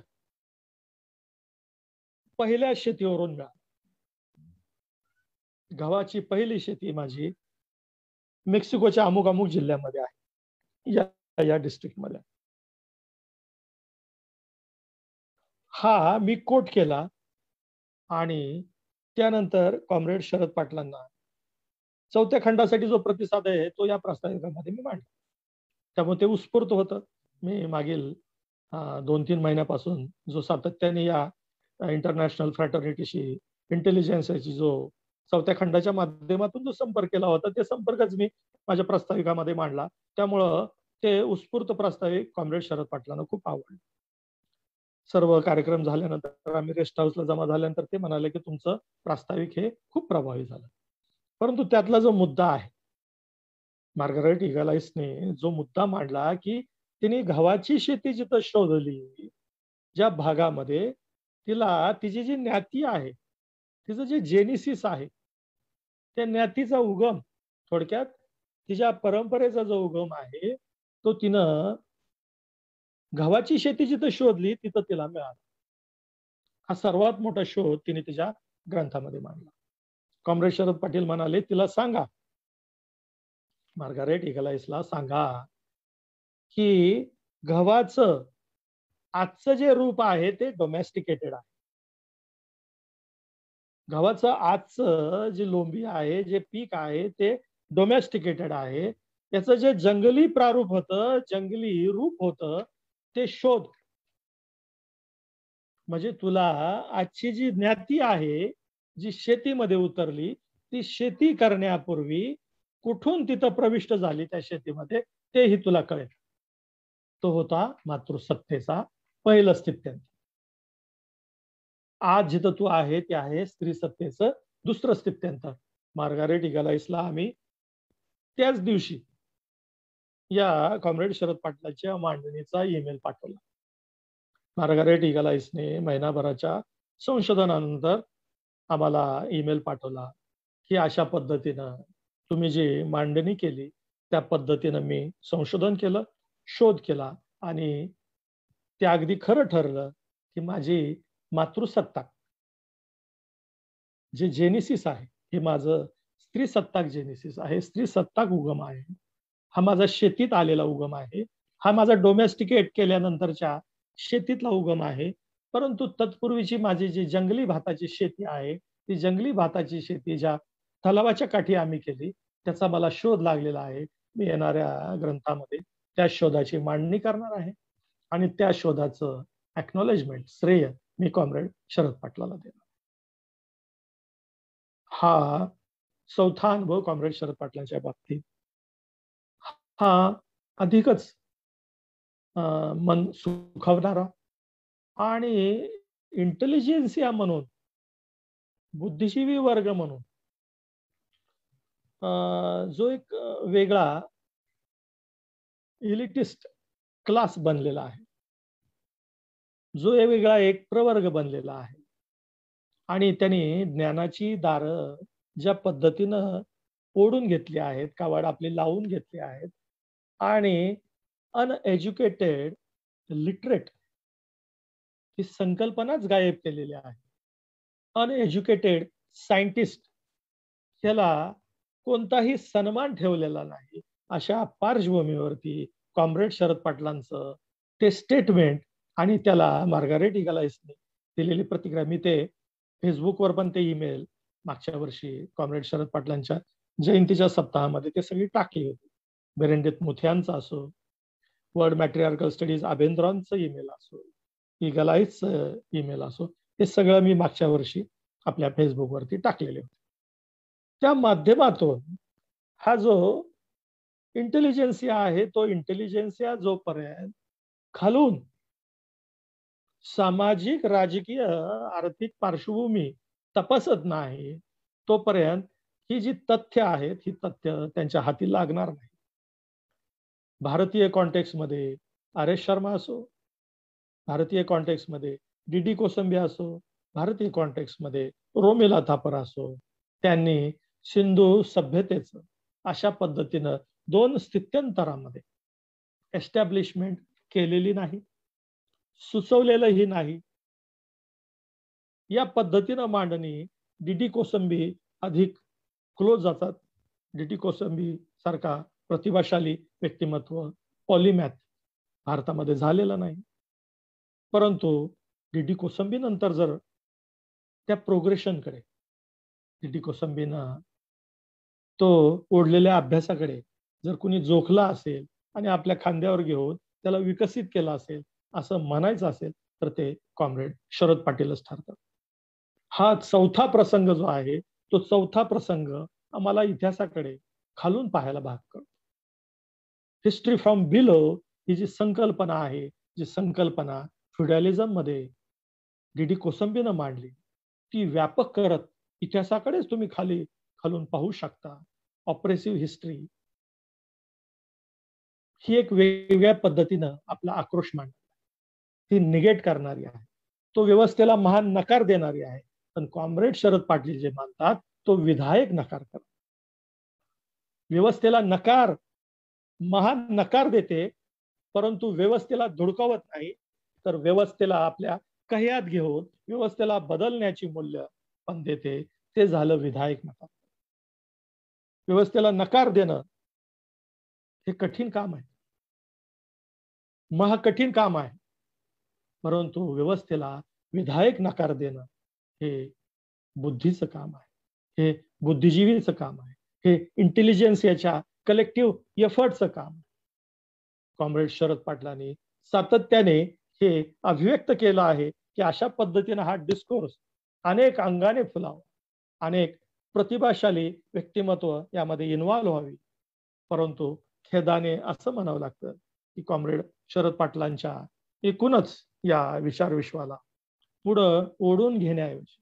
पहिल्या शेतीवरून मिळाला. गव्हाची पहिली शेती माझी मेक्सिकोच्या अमुक अमुक जिल्ह्यामध्ये आहे, या डिस्ट्रिक्टमध्ये. हा मी कोट केला आणि त्यानंतर कॉम्रेड शरद पाटलांना चौथ्या खंडासाठी जो प्रतिसाद आहे तो या प्रास्ताविकामध्ये मी मांडला. त्यामुळे ते उत्स्फूर्त होतं. मी मागील 2-3 महिन्यापासून जो सातत्याने या इंटरनॅशनल फ्रॅटर्निटीशी इंटेलिजन्सची जो चौथ्या खंडाच्या माध्यमातून जो संपर्क केला होता, ते संपर्कच मी माझ्या प्रास्ताविकामध्ये मांडला. त्यामुळं ते उत्स्फूर्त प्रास्ताविक कॉम्रेड शरद पाटलांना खूप आवडलं. सर्व कार्यक्रम झाल्यानंतर आम्ही रेस्ट हाऊसला जमा झाल्यानंतर ते म्हणाले की तुमचं प्रास्ताविक हे खूप प्रभावी झालं. परंतु त्यातला जो मुद्दा आहे, मार्गारेट इगलाइसने जो मुद्दा मांडला की तिने गव्हाची शेती जिथं शोधली, ज्या भागामध्ये तिला तिची जी ज्ञाती आहे, तिचं जे जेनिसिस आहे, त्या ज्ञातीचा उगम, थोडक्यात तिच्या परंपरेचा जो उगम आहे तो तिनं गव्हाची शेती जिथं शोधली तिथं तिला मिळाला. हा सर्वात मोठा शोध तिने तिच्या ग्रंथामध्ये मांडला. कॉम्रेड शरद पाटील म्हणाले, तिला सांगा, मार्गारेट इगलाइसला सांगा की गव्हाचं आजचं जे रूप आहे ते डोमेस्टिकेटेड आहे. गव्हाचं आजचं जे लोंबी आहे, जे पीक आहे ते डोमेस्टिकेटेड आहे. त्याचं जे जंगली प्रारूप होतं, जंगली रूप होतं, ते शोध. म्हणजे तुला आजची जी ज्ञाती आहे, जी शेतीमध्ये उतरली, ती शेती करण्यापूर्वी कुठून तिथं प्रविष्ट झाली त्या शेतीमध्ये तेही तुला कळेल. तो होता मातृसत्तेचा पहिलं स्थित्यंतर. आज जिथं तू आहे ते आहे स्त्री सत्तेचं दुसरं स्थित्यंतर. मार्गारेट इगलाइसला आम्ही त्याच दिवशी या कॉम्रेड शरद पाटलांच्या मांडणीचा ईमेल पाठवला. मार्गारेट इगलाइसने महिनाभराच्या संशोधनानंतर आम्हाला ईमेल पाठवला की अशा पद्धतीनं तुम्ही जी मांडणी केली त्या पद्धतीनं मी संशोधन केलं, शोध केला आणि ते अगदी खरं ठरलं की माझी मातृसत्ताक जे जेनिसिस आहे हे माझं स्त्रीसत्ताक जेनिसिस आहे, स्त्रीसत्ताक उगम आहे. हा माझा शेतीत आलेला उगम आहे. हा माझा डोमेस्टिकेट केल्यानंतरच्या शेतीतला उगम आहे. परंतु तत्पूर्वीची माझी जी जंगली भाताची शेती आहे, ती जंगली भाताची शेती ज्या तलावाच्या काठी आम्ही केली, त्याचा मला शोध लागलेला आहे. मी येणाऱ्या ग्रंथामध्ये त्या शोधाची मांडणी करणार आहे आणि त्या शोधाचं एक्नॉलेजमेंट, श्रेय मी कॉम्रेड शरद पाटलाला देणार. हा चौथा अनुभव कॉम्रेड शरद पाटलांच्या बाबतीत हा अधिकच मन सुखावणारा आणि इंटेलिजन्सिया म्हणून, बुद्धिजीवी वर्ग म्हणून जो एक वेगळा इलिटिस्ट क्लास बनलेला आहे, जो वेगळा एक प्रवर्ग बनलेला आहे, आणि त्यांनी ज्ञानाची दारं ज्या पद्धतीनं ओढून घेतली आहेत, कावड आपली लावून घेतली आहेत, आणि अनएज्युकेटेड लिटरेट ही संकल्पनाच गायब केलेली आहे. अनएज्युकेटेड सायंटिस्ट ह्याला कोणताही सन्मान ठेवलेला नाही. अशा पार्श्वभूमीवरती कॉम्रेड शरद पाटलांचं ते स्टेटमेंट आणि त्याला मार्गारेट इगलाइसने दिलेली प्रतिक्रिया, मी ते फेसबुकवर पण ते ईमेल मागच्या वर्षी कॉम्रेड शरद पाटलांच्या जयंतीच्या सप्ताहामध्ये ते सगळी टाकली होती. बेरेंडेत मुथ्यांचा असो, वर्ल्ड मॅट्रिआर्कल स्टडीज आभेंद्रॉनचं ईमेल असो, इगलाइसचं ईमेल असो, हे सगळं मी मागच्या वर्षी आपल्या फेसबुकवरती टाकलेले होते. त्या माध्यमातून हा जो इंटेलिजन्सिया आहे, तो इंटेलिजन्सिया जोपर्यंत खालून सामाजिक, राजकीय, आर्थिक पार्श्वभूमी तपासत नाही, तोपर्यंत ही जी तथ्य आहेत, ही तथ्य त्यांच्या हाती लागणार नाही. भारतीय कॉन्टेक्स्टमध्ये आर एस शर्मा असो, भारतीय कॉन्टेक्स्टमध्ये डी डी कोसंबी असो, भारतीय कॉन्टेक्स्टमध्ये रोमिला थापर असो, त्यांनी सिंधू सभ्यतेचं अशा पद्धतीनं 2 स्थित्यंतरामध्ये एस्टॅब्लिशमेंट केलेली नाही, सुचवलेलंही नाही. या पद्धतीनं मांडणी डी डी कोसंबी अधिक क्लोज जातात. डी डी कोसंबी सारखा प्रतिभाशाली व्यक्तिमत्व, पॉलिमॅथ भारतामध्ये झालेलं नाही. परंतु डी डी कोसंबी नंतर जर त्या प्रोग्रेशनकडे, डी डी कोसंबीनं तो ओढलेल्या अभ्यासाकडे जर कुणी जोखला असेल आणि आपल्या खांद्यावर घेऊन त्याला विकसित केला असेल, असं म्हणायचं असेल, तर ते कॉम्रेड शरद पाटीलच ठरतात. हा चौथा प्रसंग जो आहे, तो चौथा प्रसंग आम्हाला इतिहासाकडे खालून पाहायला भाग करतो. हिस्ट्री फ्रॉम बिलो ही जी संकल्पना आहे, जी संकल्पना फ्युडॅलिझम मध्ये डी डी कोसंबीनं मांडली, ती व्यापक करत इतिहासाकडेच तुम्ही खालून पाहू शकता. ऑपरेसिव्ह हिस्ट्री ही एक वेगवेगळ्या पद्धतीनं आपला आक्रोश मांडते, ती निगेट करणारी आहे, तो व्यवस्थेला महान नकार देणारी आहे. पण कॉम्रेड शरद पाटील जे मानतात, तो विधायक नकार करतात. व्यवस्थेला महान नकार देते, परंतु व्यवस्थेला धुडकावत नाही, तर व्यवस्थेला आपल्या कह्यात घेऊन व्यवस्थेला बदलण्याची मूल्य पण देते. ते झालं विधायक नकार. व्यवस्थेला नकार देणं हे कठीण काम आहे, महाकठीण काम आहे. परंतु व्यवस्थेला विधायक नकार देणं हे बुद्धीचं काम आहे, हे बुद्धिजीवीचं काम आहे, हे इंटेलिजन्सियाच्या कलेक्टिव्ह एफर्टचं काम आहे. कॉम्रेड शरद पाटलांनी सातत्याने हे अभिव्यक्त केलं आहे की अशा पद्धतीने हा डिस्कोर्स अनेक अंगाने फुलावा, अनेक प्रतिभाशाली व्यक्तिमत्व यामध्ये इन्व्हॉल्व्ह व्हावी. परंतु खेदाने असं म्हणावं लागतं की कॉम्रेड शरद पाटलांच्या एकूणच या विचार विश्वाला पुढं ओढून घेण्याऐवजी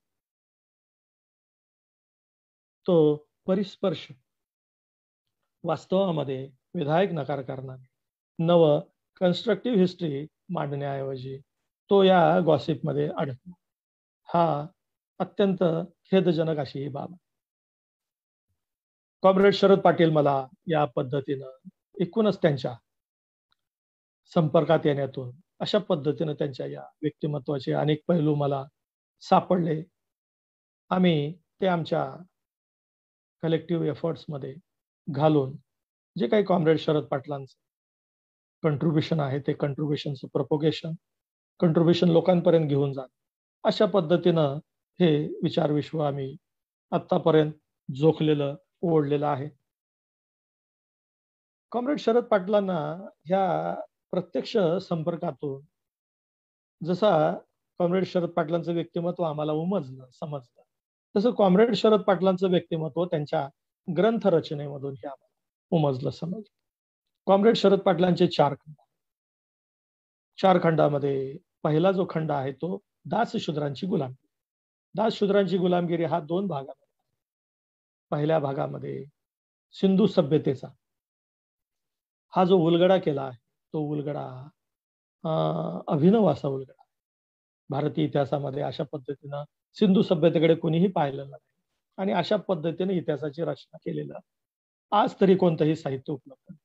तो परिस्पर्श वास्तवामध्ये विधायक नकार करणारे नव कन्स्ट्रक्टिव्ह हिस्ट्री मांडण्याऐवजी तो या गॉसिपमध्ये अडकला. हा अत्यंत खेदजनक अशी ही बाब. कॉम्रेड शरद पाटील मला या पद्धतीनं एकूणच त्यांच्या संपर्कात येण्यातून अशा पद्धतीनं त्यांच्या या व्यक्तिमत्वाचे अनेक पैलू मला सापडले. आम्ही ते आमच्या कलेक्टिव्ह एफर्ट्समध्ये घालून जे काही कॉम्रेड शरद पाटलांचं कंट्रीब्युशन आहे, ते कंट्रीब्युशनचं प्रोपोगेशन, कंट्रीब्युशन लोकांपर्यंत घेऊन जाणं, अशा पद्धतीनं हे विचार विश्व आम्ही आतापर्यंत जोखलेलं, ओढलेलं आहे. कॉम्रेड शरद पाटलांना ह्या प्रत्यक्ष संपर्कातून जसा कॉम्रेड शरद पाटलांचं व्यक्तिमत्व आम्हाला समजलं, तसं कॉम्रेड शरद पाटलांचं व्यक्तिमत्व त्यांच्या ग्रंथ रचनेमधून हे आम्हाला उमजलं, समजलं. कॉम्रेड शरद पाटलांचे 4 खंड, 4 खंडामध्ये पहिला जो खंड आहे तो दासशूद्रांची गुलामगिरी. दासशूद्रांची गुलामगिरी हा 2 भागामध्ये. पहिल्या भागामध्ये सिंधू सभ्यतेचा हा जो उलगडा केला आहे तो उलगडा अभिनव असा उलगडा. भारतीय इतिहासामध्ये अशा पद्धतीनं सिंधू सभ्यतेकडे कोणीही पाहिलेलं नाही आणि अशा पद्धतीने इतिहासाची रचना केलेलं आज तरी कोणतंही साहित्य उपलब्ध नाही.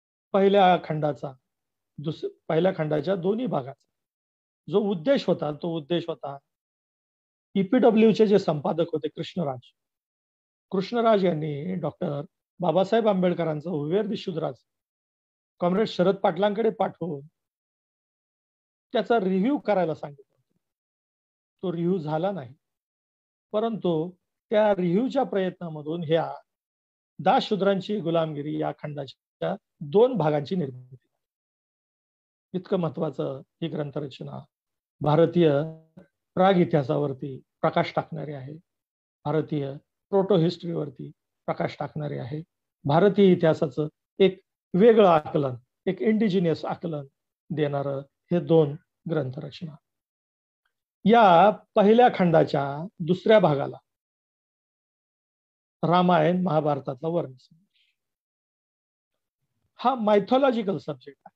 पहिल्या खंडाच्या दोन्ही भागाचा जो उद्देश होता तो उद्देश होता ईपीडब्ल्यूचे जे संपादक होते कृष्णराज यांनी डॉक्टर बाबासाहेब आंबेडकरांचं हुवेर शूद्राज कॉम्रेड शरद पाटलांकडे पाठवून त्याचा रिव्ह्यू करायला सांगितलं. तो रिव्ह्यू झाला नाही, परंतु त्या रिव्ह्यूच्या प्रयत्नामधून ह्या दासशूद्रांची गुलामगिरी या खंडाच्या 2 भागांची निर्मिती. इतकं महत्वाचं ही ग्रंथरचना भारतीय प्राग इतिहासावरती प्रकाश टाकणारी आहे. भारतीय प्रोटो हिस्ट्रीवरती प्रकाश टाकणारी आहे. भारतीय इतिहासाचं एक वेगळं आकलन, एक इंडिजिनियस आकलन देणारं हे 2 ग्रंथरचना. या पहिल्या खंडाच्या दुसऱ्या भागाला रामायण महाभारतातला वर्णसंदेश हा मायथॉलॉजिकल सब्जेक्ट आहे.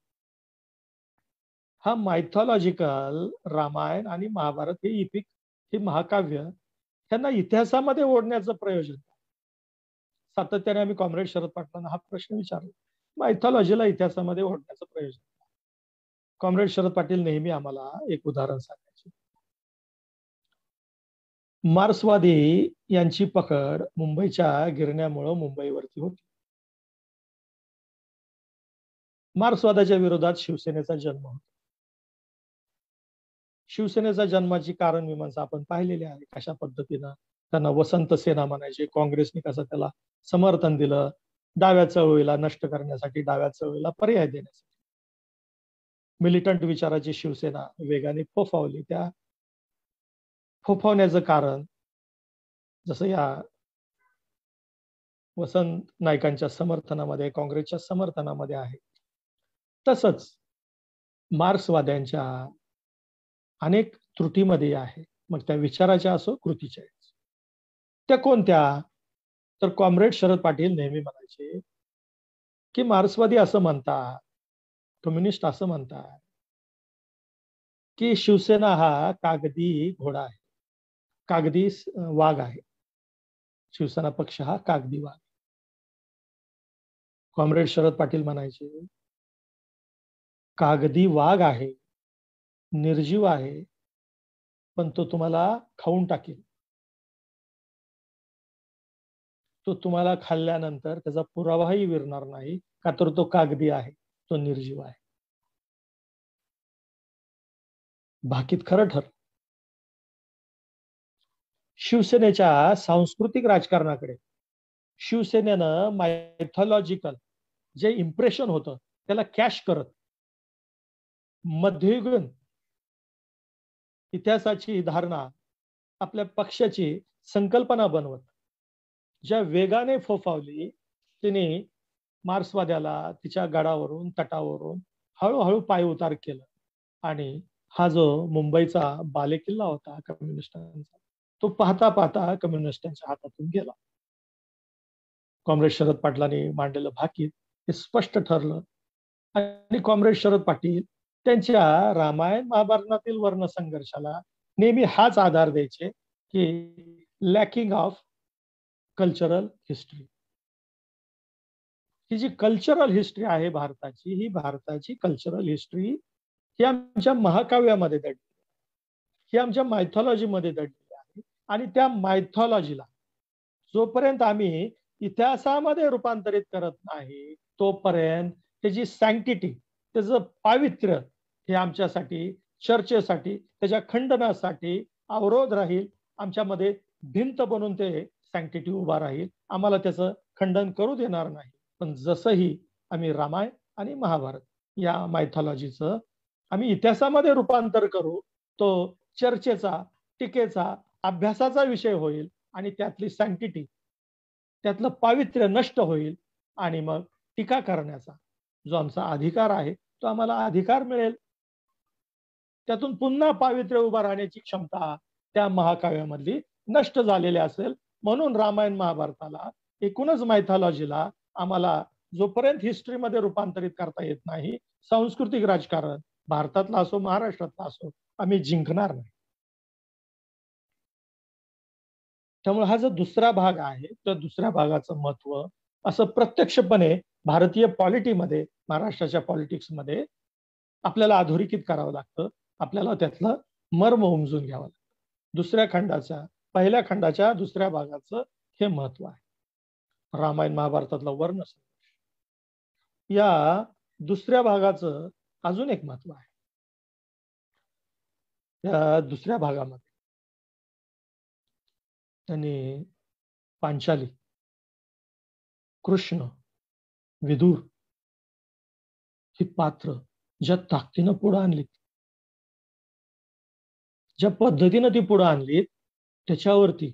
हा मायथॉलॉजिकल रामायण आणि महाभारत हे इपिक, हे महाकाव्य त्यांना इतिहासामध्ये ओढण्याचं प्रयोजन. सातत्याने आम्ही कॉम्रेड शरद पाटलांना हा प्रश्न विचारला, मायथॉलॉजीला इतिहासामध्ये ओढण्याचं प्रयोजन. कॉम्रेड शरद पाटील नेहमी आम्हाला एक उदाहरण सांगायचे. मार्क्सवादी यांची पकड मुंबईच्या गिरण्यामुळे मुंबईवरती होती. मार्क्सवादाच्या विरोधात शिवसेनेचा जन्म होता. शिवसेनेचा जन्माची कारण मीमांसा आपण पाहिलेली आहे. कशा पद्धतीनं त्यांना वसंत सेना म्हणायचे, काँग्रेसने कसं त्याला समर्थन दिलं, डाव्या चळवळीला नष्ट करण्यासाठी, डाव्या चळवळीला पर्याय देण्यासाठी. मिलिटंट विचाराची शिवसेना वेगाने फोफावली. त्या फोफावण्याचं कारण जसं या वसंत नाईकांच्या समर्थनामध्ये, काँग्रेसच्या समर्थनामध्ये आहे, तसंच मार्क्सवाद्यांच्या अनेक त्रुटीमध्ये आहे. मग त्या विचाराच्या असो, कृतीच्या. त्या कोणत्या? तर कॉम्रेड शरद पाटील नेहमी म्हणायचे की मार्क्सवादी असं म्हणतात, कम्युनिस्ट असं म्हणतात की शिवसेना हा कागदी घोडा आहे, कागदी वाघ आहे. शिवसेना पक्ष हा कागदी वाघ. कॉम्रेड शरद पाटील म्हणायचे कागदी वाघ आहे, निर्जीव आहे, पण तो तुम्हाला खाऊन टाकेल. तो तुम्हाला खाल्ल्यानंतर त्याचा पुरावाही विरणार नाही, का तर तो कागदी आहे, तो निर्जीव आहे. बाकीत खरं ठर. शिवसेनेच्या सांस्कृतिक राजकारणाकडे शिवसेनेनं मायथॉलॉजिकल जे इम्प्रेशन होतं त्याला कॅश करत मध्ययुगीन इतिहासाची धारणा आपल्या पक्षाची संकल्पना बनवत ज्या वेगाने फोफावली, तिने मार्क्सवाद्याला तिच्या गडावरून, तटावरून हळूहळू पाय उतार केलं आणि हा जो मुंबईचा बालेकिल्ला होता कम्युनिस्टांचा, तो पाहता पाहता कम्युनिस्टांच्या हातातून गेला. कॉम्रेड शरद पाटलांनी मांडलेलं भाकीत हे स्पष्ट ठरलं आणि कॉम्रेड शरद पाटील त्यांच्या रामायण महाभारतातील वर्णसंघर्षाला नेहमी हाच आधार द्यायचे की लॅकिंग ऑफ कल्चरल हिस्ट्री. ही जी कल्चरल हिस्ट्री आहे भारताची, ही भारताची कल्चरल हिस्ट्री ही आमच्या महाकाव्यामध्ये दडली, ही आमच्या मायथॉलॉजीमध्ये दडली आहे. आणि त्या मायथॉलॉजीला जोपर्यंत आम्ही इतिहासामध्ये रूपांतरित करत नाही, तोपर्यंत त्याची सँक्टिटी, त्याचं पावित्र्य हे आमच्यासाठी, चर्चेसाठी, त्याच्या खंडनासाठी अवरोध राहील. आमच्यामध्ये भिंत बनून ते सँक्टिटी उभा राहील. आम्हाला त्याचं खंडन करू देणार नाही. पण जसंही आम्ही रामायण आणि महाभारत या मायथॉलॉजीचं आम्ही इतिहासामध्ये रूपांतर करू, तो चर्चेचा, टीकेचा, अभ्यासाचा विषय होईल आणि त्यातली सँक्टिटी, त्यातलं पावित्र्य नष्ट होईल आणि मग टीका करण्याचा जो आमचा अधिकार आहे तो आम्हाला अधिकार मिळेल. त्यातून पुन्हा पावित्र्य उभा राहण्याची क्षमता त्या महाकाव्यामधली नष्ट झालेली असेल. म्हणून रामायण महाभारताला, एकूणच मायथॉलॉजीला आम्हाला जोपर्यंत हिस्ट्रीमध्ये रूपांतरित करता येत नाही, सांस्कृतिक राजकारण भारतातला असो महाराष्ट्रातला असो, आम्ही जिंकणार नाही. त्यामुळे हा जो दुसरा भाग आहे, त्या दुसऱ्या भागाचं महत्व असं प्रत्यक्षपणे भारतीय पॉलिटीमध्ये, महाराष्ट्राच्या पॉलिटिक्समध्ये आपल्याला अधोरेखित करावं लागतं. आपल्याला त्यातलं मर्म उमजून घ्यावं लागतं. दुसऱ्या खंडाच्या, पहिल्या खंडाच्या दुसऱ्या भागाचं हे महत्व आहे. रामायण महाभारतातला वर्ण संघर्ष. या दुसऱ्या भागाचं अजून एक महत्व आहे. या दुसऱ्या भागामध्ये त्यांनी पांचाली, कृष्ण, विदुर ही पात्र ज्या ताकदीनं पुढे आणलीत, ज्या पद्धतीनं ती पुढे आणलीत, त्याच्यावरती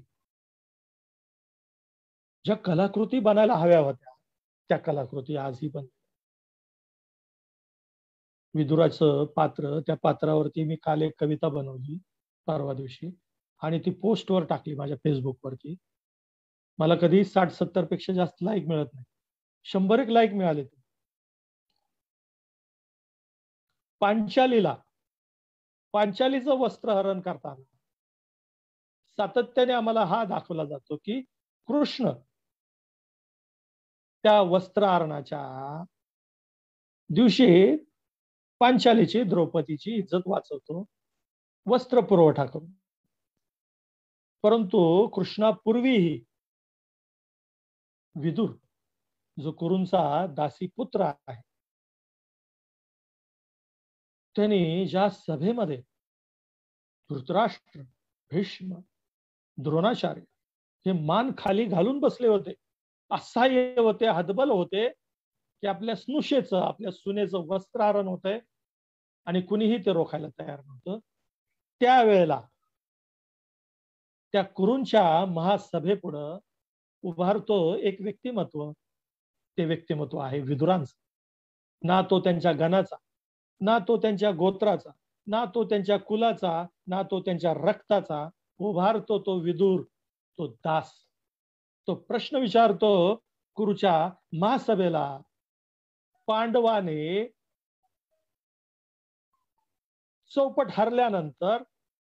ज्या कलाकृती बनायला हव्या होत्या त्या कलाकृती आजही बनतात. विदुराचं पात्र, त्या पात्रावरती मी काल एक कविता बनवली परवा दिवशी आणि ती पोस्टवर टाकली माझ्या फेसबुकवरती. मला कधी 60-70 पेक्षा जास्त लाईक मिळत नाही, 100 लाईक मिळाले. पांचालीचं वस्त्रहरण करताना सातत्याने आम्हाला हा दाखवला जातो की कृष्ण त्या वस्त्रहरणाच्या दिवशी पांचालीची, द्रौपदीची इज्जत वाचवतो वस्त्र पुरवठा करून. परंतु कृष्णापूर्वीही विदुर, जो कुरूंचा दासी पुत्र आहे, त्यांनी ज्या सभेमध्ये धृतराष्ट्र, भीष्म, द्रोणाचार्य हे मान खाली घालून बसले होते, असहाय्य होते, हतबल होते की आपल्या स्नुषेचं, आपल्या सुनेचं वस्त्रहरण होतंय आणि कुणीही ते रोखायला तयार नव्हतं. त्यावेळेला त्या कुरूंच्या महासभेपुढं उभारतो एक व्यक्तिमत्व. ते व्यक्तिमत्व आहे विदुरांचं. ना तो त्यांच्या गणाचा, ना तो त्यांच्या गोत्राचा, ना तो त्यांच्या कुलाचा, ना तो त्यांच्या रक्ताचा. उभारतो तो विदुर, तो दास. तो प्रश्न विचारतो कुरूच्या महासभेला, पांडवाने चौपट हरल्यानंतर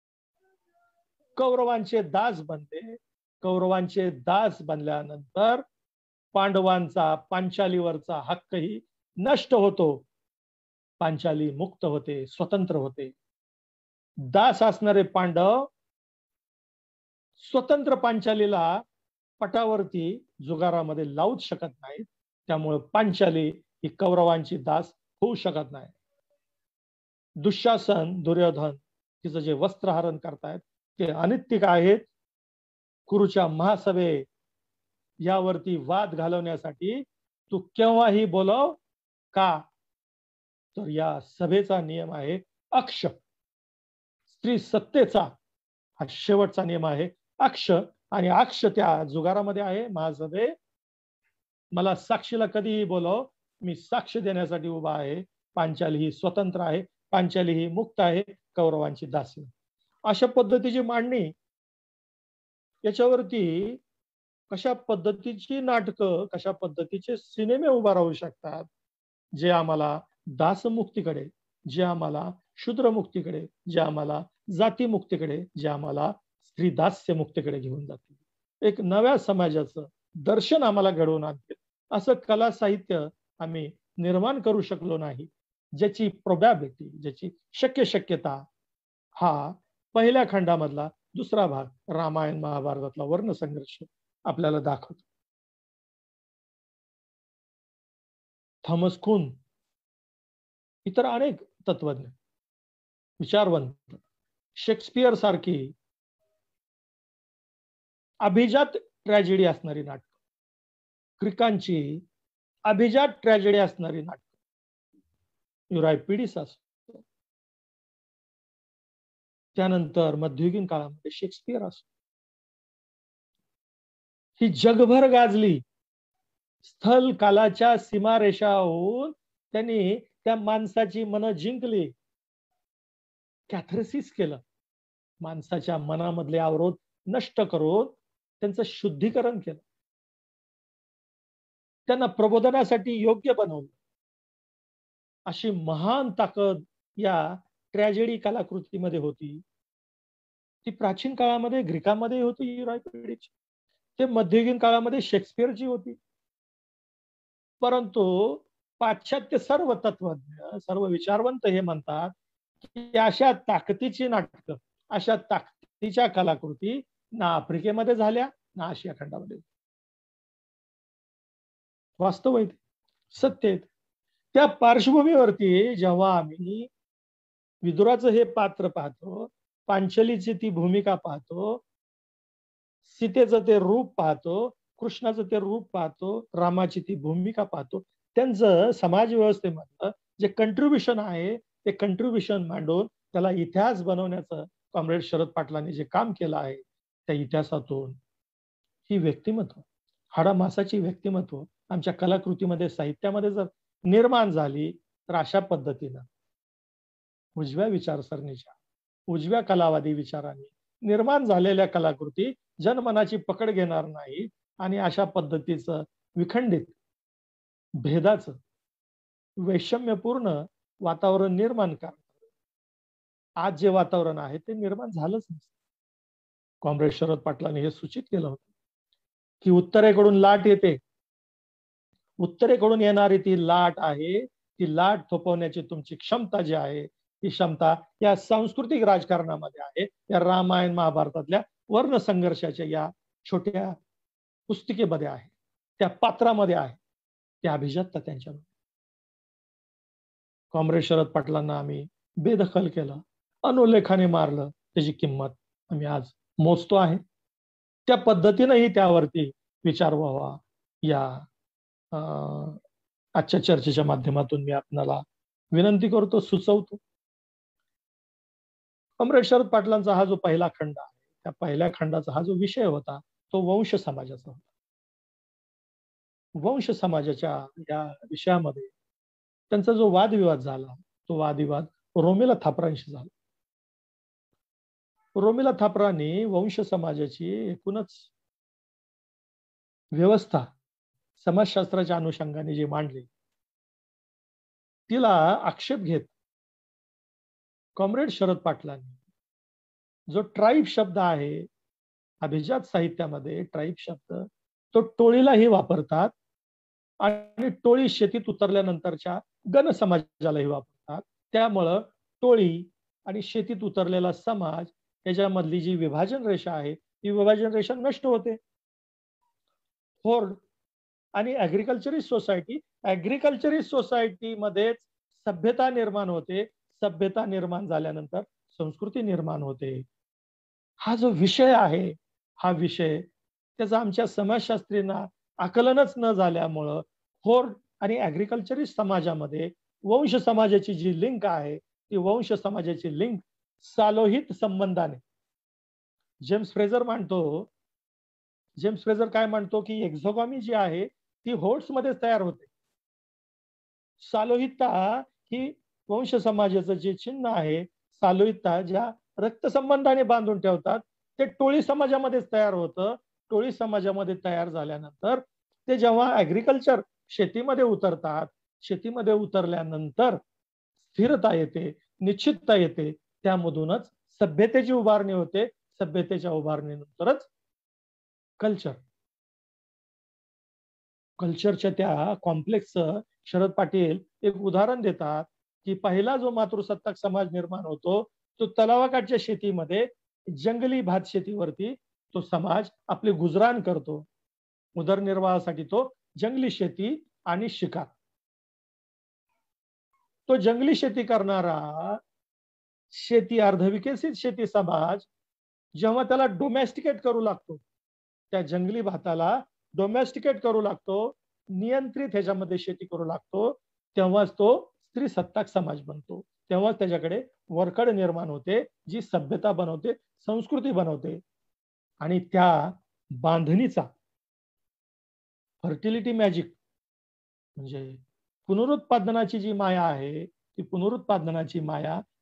कौरवांचे दास बनले. कौरवांचे दास बनल्यानंतर पांडवांचा पांचालीवरचा हक्कही नष्ट होतो. पांचाली मुक्त होते, स्वतंत्र होते. दास असणारे पांडव स्वतंत्र पांचालीला पटावरती जुगारामध्ये लावूच शकत नाहीत. त्यामुळे पांचाली ही कौरवांची दास होऊ शकत नाही. दुःशासन, दुर्योधन तिचं जे वस्त्रहरण करतायत ते अनैतिक आहेत. कुरूच्या महासभे यावरती वाद घालवण्यासाठी तू केव्हाही बोलव का, तर या सभेचा नियम आहे अक्ष. स्त्री सत्तेचा हा शेवटचा नियम आहे अक्ष. आणि अक्ष त्या जुगारामध्ये आहे महासभे. मला साक्षीला कधीही बोलव, मी साक्ष देण्यासाठी उभा आहे. पांचाली ही स्वतंत्र आहे, पांचाली ही मुक्त आहे, कौरवांची दासी. अशा पद्धतीची मांडणी. याच्यावरती कशा पद्धतीची नाटकं, कशा पद्धतीचे सिनेमे उभा राहू शकतात, जे आम्हाला दासमुक्तीकडे, जे आम्हाला शूद्रमुक्तीकडे, जे आम्हाला जातीमुक्तीकडे, जे आम्हाला स्त्री दास्य मुक्तीकडे घेऊन जातील. एक नव्या समाजाचं दर्शन आम्हाला घडवून आणतील. असं कला साहित्य आम्ही निर्माण करू शकलो नाही, ज्याची प्रोबॅबिलिटी, ज्याची शक्यता हा पहिल्या खंडामधला दुसरा भाग रामायण महाभारतातला वर्णसंघर्ष आपल्याला दाखवतो. थॉमस कुन, इतर अनेक तत्वज्ञ, विचारवंत, शेक्सपियर सारखी अभिजात ट्रॅजेडी असणारी नाटक, ग्रीकांची अभिजात ट्रॅजेडी असणारी नाटक, युरायपिडिस असो, त्यानंतर मध्ययुगीन काळामध्ये शेक्सपियर असो, ही जगभर गाजली. स्थल कालाच्या सीमारेषाहून त्यांनी त्या माणसाची मनं जिंकली. कॅथारसिस केलं, माणसाच्या मनामधले अवरोध नष्ट करून त्यांचं शुद्धीकरण केलं, त्यांना प्रबोधनासाठी योग्य बनवलं. अशी महान ताकद या ट्रॅजेडी कलाकृतीमध्ये होती. ती प्राचीन काळामध्ये ग्रीकांमध्ये होती युरायपिडीची, ते मध्ययुगीन काळामध्ये शेक्सपियरची होती. परंतु पाश्चात्य सर्व तत्वज्ञ, सर्व विचारवंत हे म्हणतात की अशा ताकदीची नाटकं, अशा ताकदीच्या कलाकृती ना आफ्रिकेमध्ये झाल्या ना आशिया खंडामध्ये. वास्तव आहे, सत्य आहे. त्या पार्श्वभूमीवरती जेव्हा आम्ही विदुराचं हे पात्र पाहतो, पांचलीची ती भूमिका पाहतो, सीतेचं ते रूप पाहतो, कृष्णाचं ते रूप पाहतो, रामाची ती भूमिका पाहतो, त्यांचं समाज व्यवस्थेमधलं जे कंट्रीब्युशन आहे ते कंट्रीब्युशन मांडून त्याला इतिहास बनवण्याचं कॉम्रेड शरद पाटलांनी जे काम केलं आहे, त्या इतिहासातून ही व्यक्तिमत्व, हाडामासाची व्यक्तिमत्व आमच्या कलाकृतीमध्ये, साहित्यामध्ये जर निर्माण झाली, तर अशा पद्धतीनं उजव्या विचारसरणीच्या, उजव्या कलावादी विचारांनी निर्माण झालेल्या कलाकृती जनमनाची पकड घेणार नाही आणि अशा पद्धतीचं विखंडित, भेदाचं, वैषम्यपूर्ण वातावरण निर्माण करणार आज जे वातावरण आहे ते निर्माण झालंच नाही. कॉम्रेड शरद पाटलांनी हे सूचित केलं होतं की उत्तरेकडून लाट येते, उत्तरेकडून येणारी ती लाट आहे, ती लाट थोपवण्याची तुमची क्षमता जी आहे, ही क्षमता या सांस्कृतिक राजकारणामध्ये आहे, या रामायण महाभारतातल्या वर्ण संघर्षाच्या या छोट्या पुस्तिकेमध्ये आहे, त्या पात्रामध्ये आहे, त्या अभिजातता त्यांच्यामध्ये. कॉम्रेड शरद पाटलांना आम्ही बेदखल केलं, अनुल्लेखाने मारलं, त्याची किंमत आम्ही आज मोजतो आहे. त्या पद्धतीनेही त्यावरती विचार व्हावा, या आजच्या चर्चेच्या माध्यमातून मी आपल्याला विनंती करतो, सुचवतो. कॉम्रेड शरद पाटलांचा हा जो पहिला खंड आहे, त्या पहिल्या खंडाचा हा जो विषय होता तो वंश समाजाचा होता. वंश समाजाच्या या विषयामध्ये त्यांचा जो वादविवाद झाला, तो वादविवाद रोमिला थापरांशी झाला. रोमिला थापरांनी वंश समाजाची एकूणच व्यवस्था समाजशास्त्राच्या अनुषंगाने जी मांडली, तिला आक्षेप घेत कॉम्रेड शरद पाटलांनी जो ट्राईब शब्द आहे, अभिजात साहित्यामध्ये ट्राईब शब्द तो टोळीलाही वापरतात आणि टोळी शेतीत उतरल्यानंतरच्या गण समाजालाही वापरतात. त्यामुळं टोळी आणि शेतीत उतरलेला समाज याच्यामधली जी विभाजन रेषा आहे, ती विभाजन रेषा नष्ट होते. होर्ड आणि ऍग्रिकल्चरिस्ट सोसायटीमध्येच सभ्यता निर्माण होते. सभ्यता निर्माण झाल्यानंतर संस्कृती निर्माण होते. हा जो विषय आहे, हा विषय त्याचा आमच्या समाजशास्त्रींना आकलनच न झाल्यामुळं होर्ड आणि ऍग्रिकल्चरिस्ट समाजामध्ये वंश समाजाची जी लिंक आहे, ती वंश समाजाची लिंक सालोहित संबंधाने, जेम्स फ्रेझर काय म्हणतो की एक्झोगॉमी जी आहे ती होर्ड्स मध्ये तयार होते. सालोहितता ही वंश समाजाचं जे चिन्ह आहे, सालोहितता ज्या रक्तसंबंधाने बांधून ठेवतात, ते टोळी समाजामध्येच तयार होतं. टोळी समाजामध्ये तयार झाल्यानंतर ते जेव्हा ऍग्रिकल्चर शेतीमध्ये उतरतात, शेतीमध्ये उतरल्यानंतर स्थिरता येते, निश्चितता येते, त्यामधूनच सभ्यतेची उभारणी होते. सभ्यतेच्या उभारणीनंतरच कल्चरच्या त्या कॉम्प्लेक्सचं शरद पाटील एक उदाहरण देतात की पहिला जो मातृसत्ताक समाज निर्माण होतो तो तलावाकाठच्या शेतीमध्ये, जंगली भात शेतीवरती तो समाज आपले गुजराण करतो. उदरनिर्वाहासाठी तो जंगली शेती आणि शिकार. तो जंगली शेती करणारा शेती, अर्धविकसित शेती समाज जेव्हा त्याला डोमेस्टिकेट करू लागतो, त्या जंगली भाताला डोमेस्टिकेट करू लागतो, नियंत्रित ह्याच्यामध्ये शेती करू लागतो, तेव्हाच तो स्त्री सत्ताक समाज बनतो. तेव्हाच त्याच्याकडे वरकड निर्माण होते, जी सभ्यता बनवते, संस्कृती बनवते. आणि त्या बांधणीचा फर्टिलिटी मॅजिक म्हणजे पुनरुत्पादनाची जी माया आहे, ती पुनरुत्पादनाची माया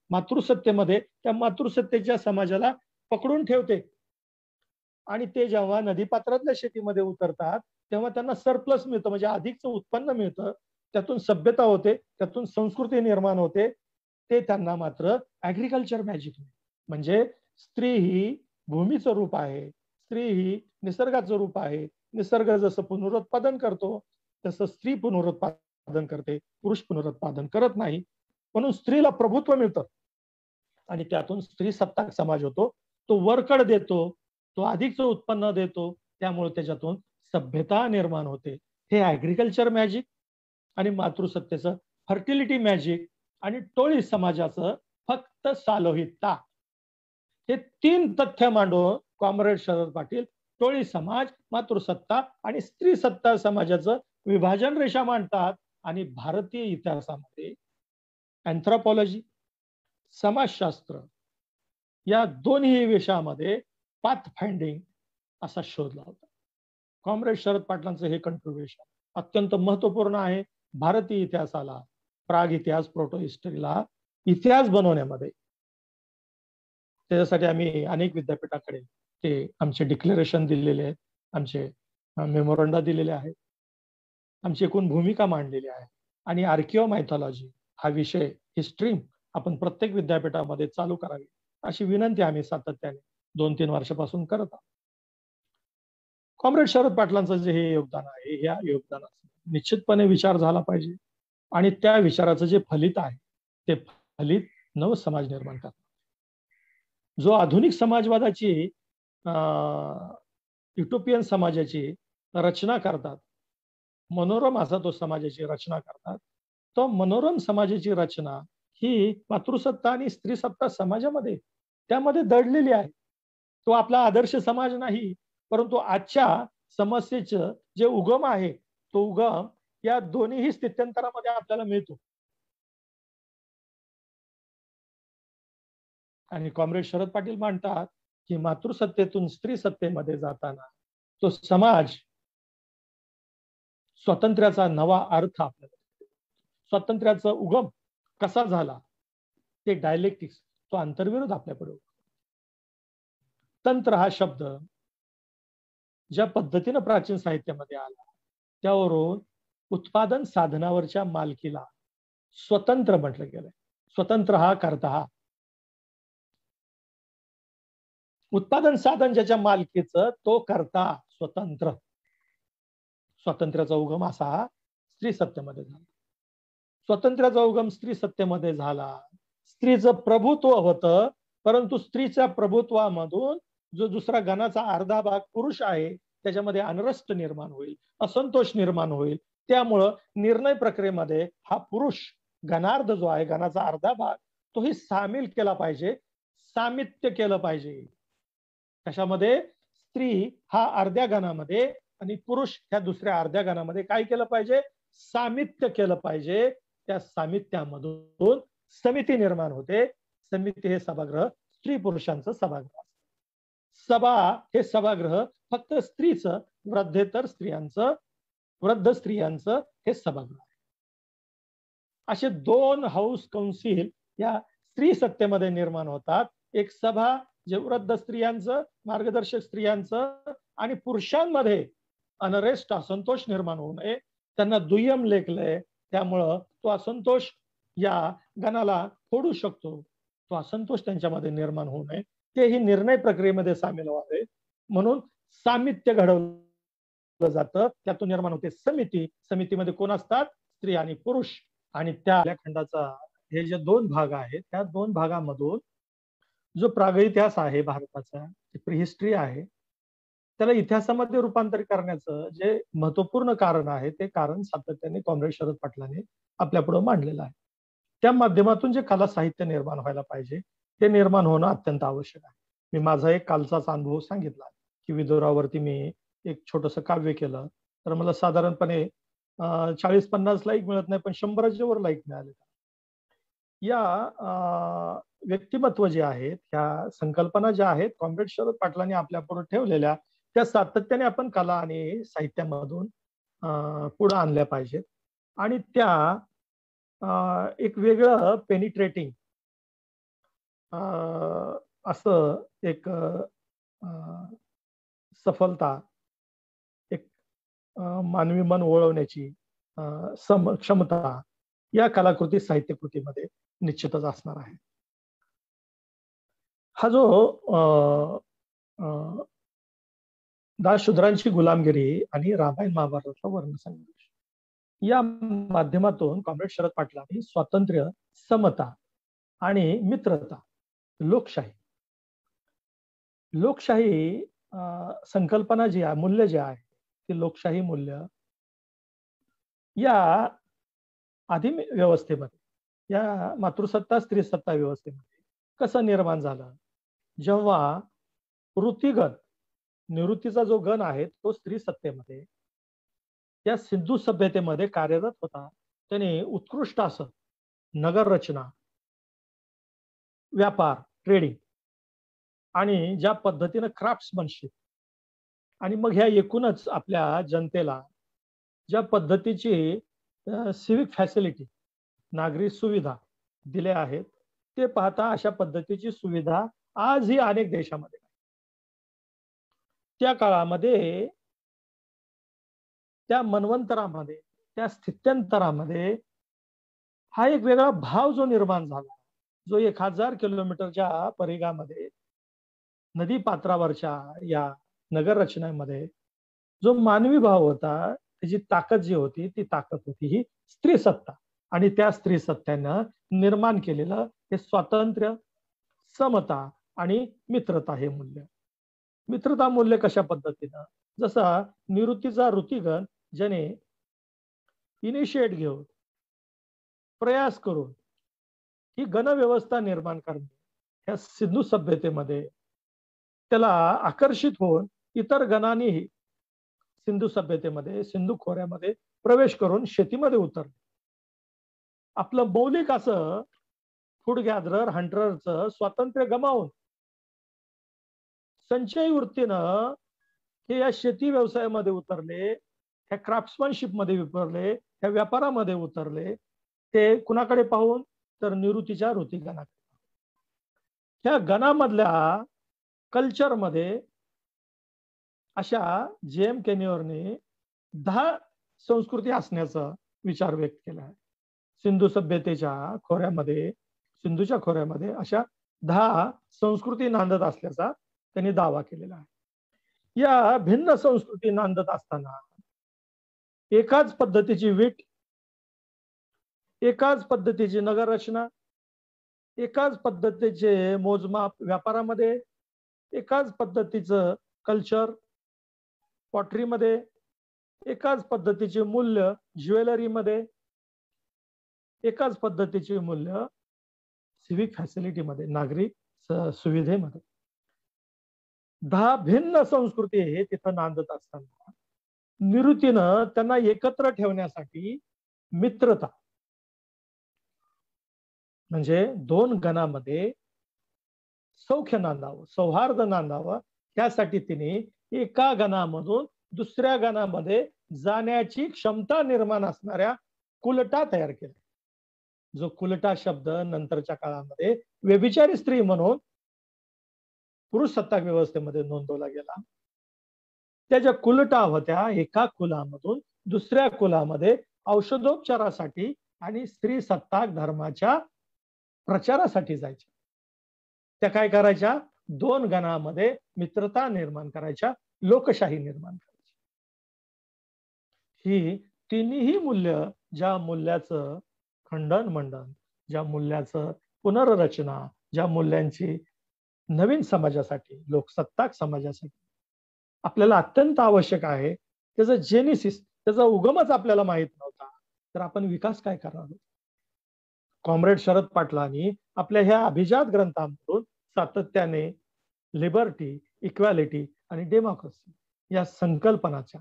मातृसत्तेमध्ये त्या मातृसत्तेच्या समाजाला पकडून ठेवते. आणि ते जेव्हा नदीपात्रातल्या शेतीमध्ये उतरतात तेव्हा त्यांना सरप्लस मिळतं, म्हणजे अधिकचं उत्पन्न मिळतं, त्यातून सभ्यता होते, त्यातून संस्कृती निर्माण होते. ते त्यांना मात्र ऍग्रिकल्चर मॅजिक, म्हणजे स्त्री ही भूमीचं रूप आहे, स्त्री ही निसर्गाचं रूप आहे. निसर्ग जसं पुनरुत्पादन करतो तसं स्त्री पुनरुत्पादन करते, पुरुष पुनरुत्पादन करत नाही. म्हणून स्त्रीला प्रभुत्व मिळतं आणि त्यातून स्त्री सत्ताक समाज होतो. तो वरकड देतो, तो अधिकचं उत्पन्न देतो, त्यामुळे त्याच्यातून सभ्यता निर्माण होते. हे ऍग्रिकल्चर मॅजिक आणि मातृसत्तेचं फर्टिलिटी मॅजिक आणि टोळी समाजाचं फक्त सालोहितता, हे 3 तथ्य मांडून कॉम्रेड शरद पाटील टोळी समाज, मातृसत्ता आणि स्त्री सत्ता समाजाचं विभाजन रेषा मांडतात. आणि भारतीय इतिहासामध्ये अँथ्रोपॉलॉजी, समाजशास्त्र या दोन्ही विषयामध्ये पाथ फाइंडिंग असा शोध लावतात. कॉम्रेड शरद पाटलांचं हे कंट्रीब्युशन अत्यंत महत्वपूर्ण आहे भारतीय इतिहासाला, प्राग इतिहास, प्रोटो हिस्टरीला इतिहास बनवण्यामध्ये. त्याच्यासाठी आम्ही अनेक विद्यापीठाकडे ते आमचे डिक्लेरेशन दिलेले आहेत, आमचे मेमोरंडा दिलेले आहेत, आमची एकूण भूमिका मांडलेली आहे. आणि आर्किओ मायथॉलॉजी हा विषय, ही स्ट्रीम आपण प्रत्येक विद्यापीठामध्ये चालू करावी अशी विनंती आम्ही सातत्याने 2-3 वर्षापासून करत आहोत. कॉम्रेड शरद पाटलांचं जे हे योगदान आहे, या योगदानाचा निश्चितपणे विचार झाला पाहिजे आणि त्या विचाराचं जे फलित आहे ते फलित नव समाज निर्माण करतात. जो आधुनिक समाजवादाची युटोपियन समाजाची रचना करतात, मनोरम असा तो समाजाची रचना करतात, तो मनोरम समाजाची रचना ही मातृसत्ता आणि स्त्रीसत्ता समाजामध्ये त्यामध्ये दडलेली आहे. तो आपला आदर्श समाज नाही, परंतु आजच्या समस्येचं जे उगम आहे तो उगम या दोन्ही स्थित्यंतरामध्ये आपल्याला मिळतो. आणि कॉम्रेड शरद पाटील मांडतात की मातृसत्तेतून स्त्री सत्तेमध्ये जाताना तो समाज स्वातंत्र्याचा नवा अर्थ आपल्याला, स्वातंत्र्याचा उगम कसा झाला ते डायलेक्टिक्स, तो आंतरविरोध आपल्याकडे. तंत्र हा शब्द ज्या पद्धतीने प्राचीन साहित्यामध्ये आला त्यावरून उत्पादन साधनावरच्या मालकीला स्वतंत्र म्हटलं गेलंय. स्वतंत्र हा करता हा, उत्पादन साधन ज्याच्या मालकीचं तो करता स्वतंत्र. स्वातंत्र्याचा उगम असा स्त्री सत्तेमध्ये झाला. स्वातंत्र्याचा उगम स्त्री सत्तेमध्ये झाला. स्त्रीचं प्रभुत्व होतं, परंतु स्त्रीच्या प्रभुत्वामधून जो दुसरा गणाचा अर्धा भाग पुरुष आहे त्याच्यामध्ये अनरस्ट निर्माण होईल, असंतोष निर्माण होईल. त्यामुळं निर्णय प्रक्रियेमध्ये हा पुरुष गणार्ध जो आहे, गणाचा अर्धा भाग, तोही सामील केला पाहिजे, सामित्य केलं पाहिजे. कशामध्ये? स्त्री हा अर्ध्या गणामध्ये आणि पुरुष ह्या दुसऱ्या अर्ध्या गणामध्ये काय केलं पाहिजे? सामित्य केलं पाहिजे. त्या सामित्यामधून समिती निर्माण होते. समिती हे सभागृह स्त्री पुरुषांचं सभागृह. सभा हे सभागृह फक्त स्त्रीचं, वृद्धेतर स्त्रियांचं, वृद्ध स्त्रियांचं हे सभागृह आहे. असे 2 हाऊस काउन्सिल या स्त्री सत्तेमध्ये निर्माण होतात. एक सभा जे वृद्ध स्त्रियांचं, मार्गदर्शक स्त्रियांचं, आणि पुरुषांमध्ये अनरेस्ट, असंतोष निर्माण होऊ नये, त्यांना दुय्यम लेखलंय. त्यामुळं तो असंतोष या गणाला फोडू शकतो. तो असंतोष त्यांच्यामध्ये निर्माण होऊ नये, तेही निर्णय प्रक्रियेमध्ये सामील व्हावे म्हणून सामित्य घडवलं जातं. त्यातून निर्माण होते समिती. समितीमध्ये कोण असतात? स्त्री आणि पुरुष. आणि त्या खंडाचा हे जे 2 भाग आहेत त्या 2 भागामधून जो प्रागइतिहास आहे भारताचा, प्रीहिस्ट्री आहे, त्याला इतिहासामध्ये रूपांतर करण्याचं जे महत्वपूर्ण कारण आहे ते कारण सातत्याने कॉम्रेड शरद पाटलांनी आपल्या पुढे मांडलेलं आहे. त्या माध्यमातून जे कला साहित्य निर्माण व्हायला पाहिजे ते निर्माण होणं अत्यंत आवश्यक आहे. मी माझा एक कालचाच अनुभव सांगितला की विदुरावरती मी एक छोटंसं काव्य केलं तर मला साधारणपणे 40-50 लाईक मिळत नाही, पण 100च्या वर लाईक मिळाले. या व्यक्तिमत्व जे आहेत, ह्या संकल्पना ज्या आहेत कॉम्रेड शरद पाटलांनी आपल्या पुढे ठेवलेल्या, त्या सातत्याने आपण कला आणि साहित्यामधून पुढे आणल्या पाहिजेत. आणि त्या एक वेगळं पेनिट्रेटिंग असं एक सफलता, एक मानवी मन वळवण्याची क्षमता या कलाकृती साहित्यकृतीमध्ये निश्चितच असणार आहे. हा जो दासशूद्रांची गुलामगिरी आणि रामायण महाभारताचा वर्णसंघर्ष या माध्यमातून कॉम्रेड शरद पाटलांनी स्वातंत्र्य, समता आणि मित्रता, लोकशाही संकल्पना जी आहे, मूल्य जे आहे ते लोकशाही मूल्य या आधी व्यवस्थेमध्ये, या मातृसत्ता स्त्रीसत्ता व्यवस्थेमध्ये कसं निर्माण झालं, जेव्हा ऋतिगण, निवृत्तीचा जो गण आहे तो स्त्री सत्तेमध्ये या सिंधू सभ्यतेमध्ये कार्यरत होता. त्याने उत्कृष्ट असं नगर रचना, व्यापार, ट्रेडिंग आणि ज्या पद्धतीनं क्राफ्ट्समनशिप आणि मग ह्या एकूणच आपल्या जनतेला ज्या पद्धतीची सिविक फॅसिलिटी, नागरी सुविधा दिल्या आहेत, ते पाहता अशा पद्धतीची सुविधा आजही अनेक देशामध्ये. त्या काळामध्ये, त्या मनवंतरामध्ये, त्या स्थित्यंतरामध्ये हा एक वेगळा भाव जो निर्माण झाला, जो 1000 किलोमीटरच्या परिघामध्ये नदी पात्रावरच्या या नगर रचनेमध्ये जो मानवी भाव होता, त्याची ताकद जी होती, ती ताकद होती ही स्त्री सत्ता. आणि त्या स्त्री सत्तेनं निर्माण केलेलं हे स्वातंत्र्य, समता आणि मित्रता हे मूल्य. मित्रता मूल्य कशा पद्धतीनं, जसा निवृत्तीचा ऋतिगण ज्याने इनिशिएट घेऊन, प्रयास करून ही गणव्यवस्था निर्माण करणे, ह्या सिंधू सभ्यतेमध्ये त्याला आकर्षित होऊन इतर गणांनीही सिंधू सभ्यतेमध्ये, सिंधू खोऱ्यामध्ये प्रवेश करून शेतीमध्ये उतरले. आपलं मौलिक असं फूड गॅदरर, हंटरचं स्वातंत्र्य गमावून संचयी वृत्तीनं हे या शेती व्यवसायामध्ये उतरले, ह्या क्राफ्ट्समनशिप मध्ये उतरले, ह्या व्यापारामध्ये उतरले. ते कुणाकडे पाहून, तर निवृत्तीच्या ऋतिगणाकडे. ह्या गणामधल्या कल्चरमध्ये अशा जेम केनियरने 10 संस्कृती असण्याचा विचार व्यक्त केला आहे. सिंधू सभ्यतेच्या खोऱ्यामध्ये, सिंधूच्या खोऱ्यामध्ये अशा 10 संस्कृती नांदत असल्याचा त्यांनी दावा केलेला आहे. या भिन्न संस्कृती नांदत असताना एकाच पद्धतीची वीट, एकाच पद्धतीची नगर रचना, एकाच पद्धतीचे मोजमाप व्यापारामध्ये, एकाच पद्धतीचं कल्चर पॉटरीमध्ये, एकाच पद्धतीचे मूल्य ज्वेलरीमध्ये, एकाच पद्धतीचे मूल्य सिविक फॅसिलिटीमध्ये, नागरी सुविधेमध्ये. 10 भिन्न संस्कृती हे तिथं नांदत असताना निवृत्तीनं त्यांना एकत्र ठेवण्यासाठी मित्रता, म्हणजे 2 गणामध्ये सौख्य नांदावं, सौहार्द नांदावं, त्यासाठी तिने एका गणामधून दुसऱ्या गणामध्ये जाण्याची क्षमता निर्माण असणाऱ्या कुलटा तयार केल्या. जो कुलटा शब्द नंतरच्या काळामध्ये व्यभिचारी स्त्री म्हणून पुरुष सत्ताक व्यवस्थेमध्ये नोंदवला गेला. त्या ज्या कुलटा होत्या, एका कुलामधून दुसऱ्या कुलामध्ये औषधोपचारासाठी आणि स्त्री सत्ताक धर्माच्या प्रचारासाठी जायच्या. त्या काय करायच्या, 2 गणामध्ये मित्रता निर्माण करायच्या, लोकशाही निर्माण करायची. ही तिन्ही मूल्य, ज्या मूल्याचं खंडन मंडन, ज्या मूल्याचं पुनर्रचना, ज्या मूल्यांची नवीन समाजासाठी, लोकसत्ताक समाजासाठी आपल्याला अत्यंत आवश्यक आहे, त्याचं जेनेसिस, त्याचा उगमच आपल्याला माहित नव्हता, तर आपण विकास काय करावा. कॉम्रेड शरद पाटलांनी आपल्या ह्या अभिजात ग्रंथांमधून सातत्याने लिबर्टी, इक्वॅलिटी आणि डेमोक्रेसी या संकल्पनाच्या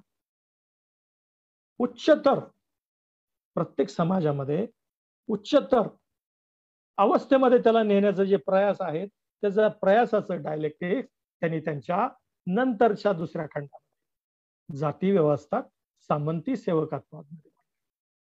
उच्चतर, प्रत्येक समाजामध्ये उच्चतर अवस्थेमध्ये त्याला नेण्याचा जे प्रयास आहेत, त्याचा प्रयासाचं डायलेक्टिक्स त्यांनी त्यांच्या नंतरच्या दुसऱ्या खंडामध्ये जाती व्यवस्था, सामंती सेवकत्वामध्ये,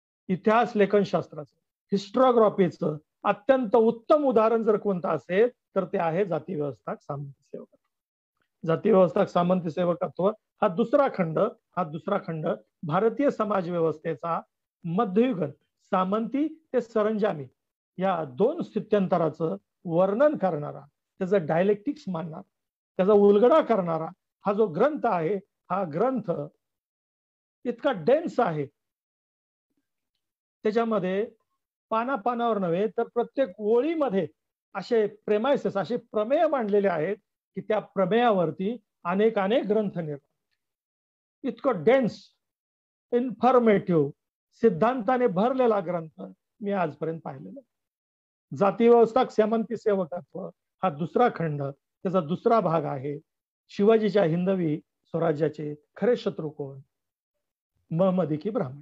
इतिहास लेखनशास्त्राचं, हिस्टोग्राफीचं अत्यंत उत्तम उदाहरण जर कोणतं असेल तर ते आहे जाती व्यवस्था सामंती सेवकत्व. जाती व्यवस्था सामंती सेवकत्व हा दुसरा खंड भारतीय समाज व्यवस्थेचा मध्ययुगन सामंती ते सरंजामी या दोन स्थित्यंतराचं वर्णन करणारा, त्याचं डायलेक्टिक्स मांडणारा, त्याचा उलगडा करणारा हा जो ग्रंथ आहे, हा ग्रंथ इतका डेन्स आहे. त्याच्यामध्ये पानापानावर नव्हे तर प्रत्येक ओळीमध्ये असे प्रेमायसेस, असे प्रमेय मांडलेले आहेत की त्या प्रमेयावरती अनेक ग्रंथ निर्माण. इतकं डेन्स, इन्फॉर्मेटिव्ह, सिद्धांताने भरलेला ग्रंथ मी आजपर्यंत पाहिलेला. जाती व्यवस्था सामंती सेवकत्व हा दुसरा खंड, त्याचा दुसरा भाग आहे शिवाजीच्या हिंदवी स्वराज्याचे खरे शत्रू कोण, महमदी की ब्राह्मण.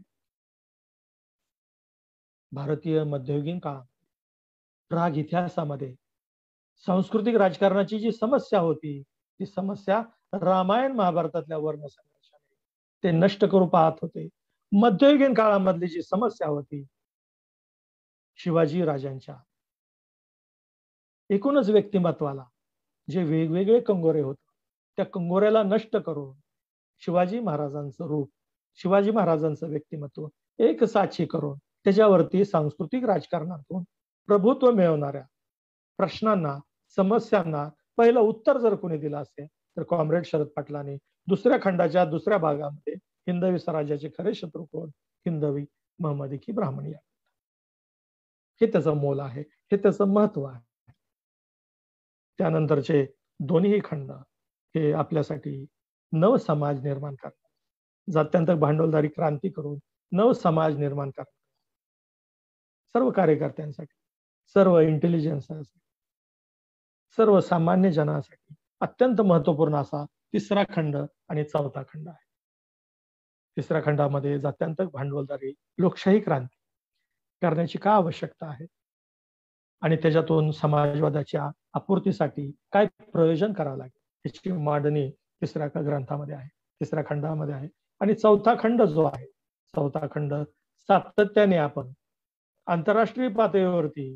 भारतीय मध्ययुगीन काळात प्राग इतिहासामध्ये सांस्कृतिक राजकारणाची जी समस्या होती, ती समस्या रामायण महाभारतातल्या वर्ण संघर्षाने ते नष्ट करू पाहत होते. मध्ययुगीन काळामधली जी समस्या होती, शिवाजी राजांच्या एकूणच व्यक्तिमत्वाला जे वेगवेगळे कंगोरे होते, त्या कंगोऱ्याला नष्ट करून शिवाजी महाराजांचं रूप, शिवाजी महाराजांचं व्यक्तिमत्व एक साची करून त्याच्यावरती सांस्कृतिक राजकारणातून प्रभुत्व मिळवणाऱ्या प्रश्नांना, समस्यांना पहिलं उत्तर जर कोणी दिलं असेल तर कॉम्रेड शरद पाटलांनी दुसऱ्या खंडाच्या दुसऱ्या भागामध्ये हिंदवी स्वराज्याचे खरे शत्रू कोण, हिंदवी महमदी की ब्राह्मणी, हे त्याचं मोल आहे, हे त्याचं महत्व आहे. त्यानंतरचे दोन्ही खंड हे आपल्यासाठी नव समाज निर्माण करतात, जात्यंतर भांडवलदारी क्रांती करून नव समाज निर्माण करतात. सर्व कार्यकर्त्यांसाठी, सर्व इंटेलिजन्ससाठी, सर्व सामान्य जनासाठी अत्यंत महत्वपूर्ण असा तिसरा खंड आणि चौथा खंड आहे. तिसऱ्या खंडामध्ये जात्यंतर भांडवलदारी लोकशाही क्रांती करण्याची का आवश्यकता आहे आणि त्याच्यातून समाजवादाच्या आपूर्तीसाठी काय प्रयोजन करावं लागेल याची मांडणी तिसऱ्या ग्रंथामध्ये आहे, तिसऱ्या खंडामध्ये आहे. आणि चौथा खंड जो आहे, चौथा खंड सातत्याने आपण आंतरराष्ट्रीय पातळीवरती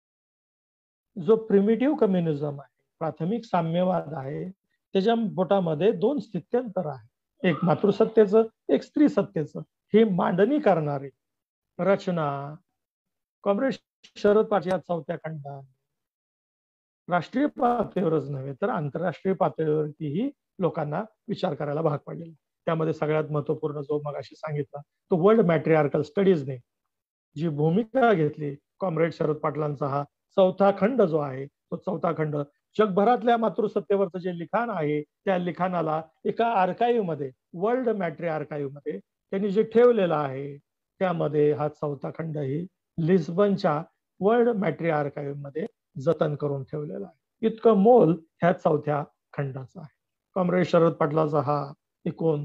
जो प्रिमिटिव्ह कम्युनिझम आहे, प्राथमिक साम्यवाद आहे, त्याच्या पोटामध्ये दोन स्थित्यंतर आहे, एक मातृसत्तेचं, एक स्त्री सत्तेचं, ही मांडणी करणारी रचना कॉम्रेड शरद पाटील चौथ्या खंडात राष्ट्रीय पातळीवरच नव्हे तर आंतरराष्ट्रीय पातळीवरतीही लोकांना विचार करायला भाग पाडलेला. त्यामध्ये सगळ्यात महत्वपूर्ण जो मगाशी सांगितला तो वर्ल्ड मॅट्रिआर्कल स्टडीजने जी भूमिका घेतली, कॉम्रेड शरद पाटलांचा हा चौथा खंड जो आहे, तो चौथा खंड जगभरातल्या मातृसत्तेवरचं जे लिखाण आहे त्या लिखाणाला एका आर्काईव्ह मध्ये, वर्ल्ड मॅट्री आर्काईव्ह मध्ये त्यांनी जे ठेवलेलं आहे, त्यामध्ये हा चौथा खंड ही लिस्बनच्या वर्ल्ड मॅट्री आर्काईव्ह मध्ये जतन करून ठेवलेला आहे. इतकं मोल ह्या चौथ्या खंडाचा आहे. कॉम्रेड शरद पाटलाचा हा एकूण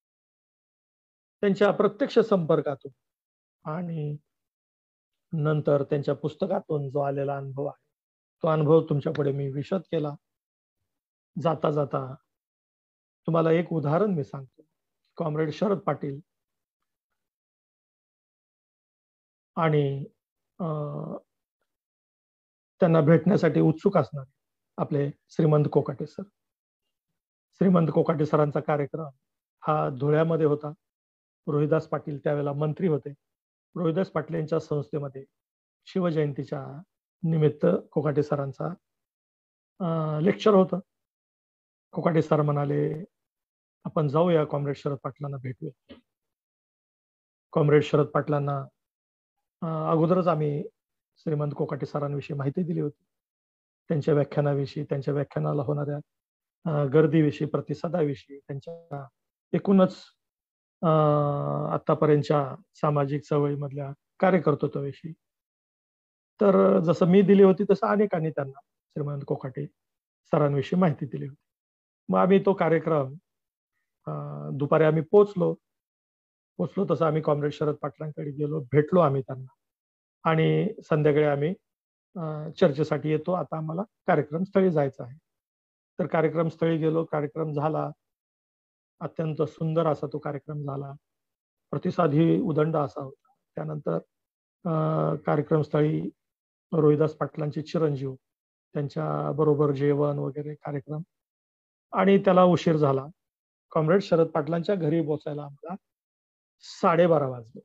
त्यांच्या प्रत्यक्ष संपर्कातून आणि नंतर त्यांच्या पुस्तकातून जो आलेला अनुभव आहे, तो अनुभव तुमच्यापुढे मी विशद केला. जाता जाता तुम्हाला एक उदाहरण मी सांगतो. कॉम्रेड शरद पाटील आणि त्यांना भेटण्यासाठी उत्सुक असणार आपले श्रीमंत कोकाटे सर. श्रीमंत कोकाटे सरांचा कार्यक्रम हा धुळ्यामध्ये होता. रोहिदास पाटील त्यावेळेला मंत्री होते. रोहिदास पाटील यांच्या संस्थेमध्ये शिवजयंतीच्या निमित्त कोकाटे सरांचा लेक्चर होतं. कोकाटे सर म्हणाले, आपण जाऊया कॉम्रेड शरद पाटलांना भेटूया. कॉम्रेड शरद पाटलांना अगोदरच आम्ही श्रीमंत कोकाटे सरांविषयी माहिती दिली होती, त्यांच्या व्याख्यानाविषयी, त्यांच्या व्याख्यानाला होणाऱ्या गर्दीविषयी, प्रतिसादाविषयी, त्यांच्या एकूणच आतापर्यंतच्या सामाजिक चळवळीमधल्या कार्यकर्तृत्वाविषयी. तर जसं मी दिली होती तसं अनेकांनी त्यांना श्रीमंत कोकाटे सरांविषयी माहिती दिली होती. मग आम्ही तो कार्यक्रम दुपारी आम्ही पोचलो तसं आम्ही कॉम्रेड शरद पाटलांकडे गेलो, भेटलो आम्ही त्यांना आणि संध्याकाळी आम्ही चर्चेसाठी येतो, आता आम्हाला कार्यक्रम स्थळी जायचं आहे. तर कार्यक्रम स्थळी गेलो, कार्यक्रम झाला, अत्यंत सुंदर असा तो कार्यक्रम झाला, प्रतिसादही उदंड असा होता. त्यानंतर कार्यक्रमस्थळी रोहिदास पाटलांचे चिरंजीव त्यांच्या बरोबर जेवण वगैरे कार्यक्रम, आणि त्याला उशीर झाला. कॉम्रेड शरद पाटलांच्या घरी पोचायला आम्हाला 12:30 वाजले.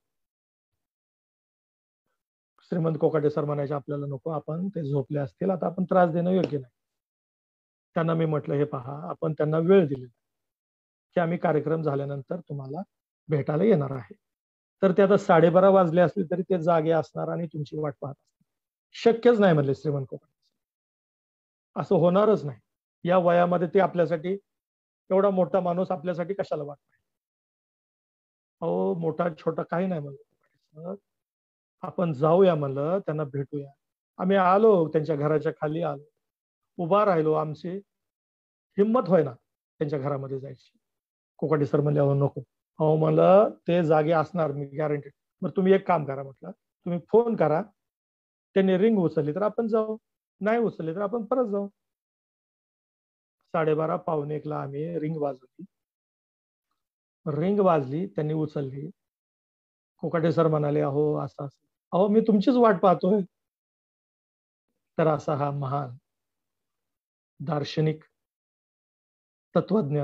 श्रीमंत कोकाटे सर म्हणायचे आपल्याला नको, आपण ते झोपले असतील, आता आपण त्रास देणं योग्य नाही. त्यांना मी म्हटलं, हे पहा, आपण त्यांना वेळ दिली की आम्ही कार्यक्रम झाल्यानंतर तुम्हाला भेटायला येणार आहे. तर ते आता 12:30 वाजले असले तरी ते जागे असणार आणि तुमची वाट पाहत असणार. शक्यच नाही म्हणले श्रीमंत कोकाटे, असं होणारच नाही. या वयामध्ये ते आपल्यासाठी, एवढा मोठा माणूस आपल्यासाठी कशाला वाट पाहिजे. अहो, मोठा छोटा काही नाही म्हणलं, आपण जाऊया म्हणलं, त्यांना भेटूया. आम्ही आलो, त्यांच्या घराच्या खाली आलो, उभा राहिलो, आमची हिंमत होईना त्यांच्या घरामध्ये जायची. कोकाटे सर म्हणले, अहो नको. अहो म्हणलं, ते जागे असणार, मी गॅरंटी. मग तुम्ही एक काम करा म्हटलं, तुम्ही फोन करा, त्यांनी रिंग उचलली तर आपण जाऊ, नाही उचलली तर आपण परत जाऊ. 12:30 पावणे 1ला आम्ही रिंग वाजवली. रिंग वाजली, त्यांनी उचलली. कोकाटे सर म्हणाले, अहो असं असं. अहो, मी तुमचीच वाट पाहतोय. तर असा हा महान दार्शनिक, तत्वज्ञ,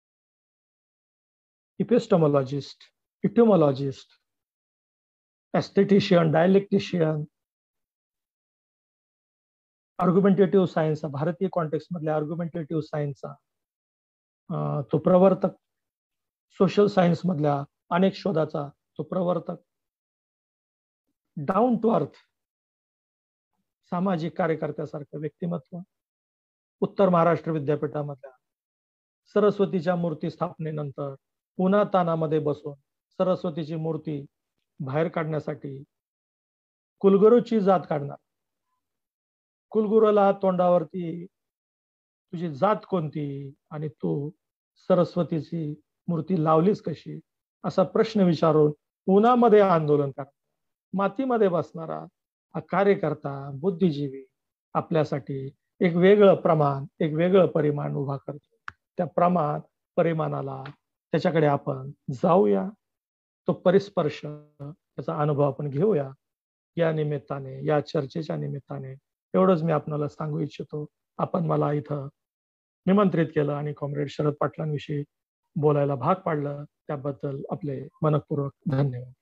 epistemologist, etymologist, aesthetician, dialectician, argumentative science, भारतीय कॉन्टेक्स्ट मधल्या आर्ग्युमेंटेटिव्ह सायन्सचा तो प्रवर्तक, सोशल सायन्स मधल्या अनेक शोधाचा तो प्रवर्तक, डाऊन टू अर्थ सामाजिक कार्यकर्त्यासारखं व्यक्तिमत्व, उत्तर महाराष्ट्र विद्यापीठामधल्या सरस्वतीच्या मूर्ती स्थापनेनंतर उन्हातानामध्ये बसून सरस्वतीची मूर्ती बाहेर काढण्यासाठी कुलगुरूची जात काढणार. कुलगुरूला तोंडावरती तुझी जात कोणती आणि तू सरस्वतीची मूर्ती लावलीच कशी, असा प्रश्न विचारून उन्हामध्ये आंदोलन करा. मातीमध्ये बसणारा हा कार्यकर्ता, बुद्धिजीवी आपल्यासाठी एक वेगळं प्रमाण, एक वेगळं परिमाण उभा करतो. त्या प्रमाण परिमाणाला, त्याच्याकडे आपण जाऊया, तो परिस्पर्श, त्याचा अनुभव आपण घेऊया. या निमित्ताने, या चर्चेच्या निमित्ताने एवढंच मी आपल्याला सांगू इच्छितो. आपण मला इथं निमंत्रित केलं आणि कॉम्रेड शरद पाटलांविषयी बोलायला भाग पाडलं, त्याबद्दल आपले मनःपूर्वक धन्यवाद.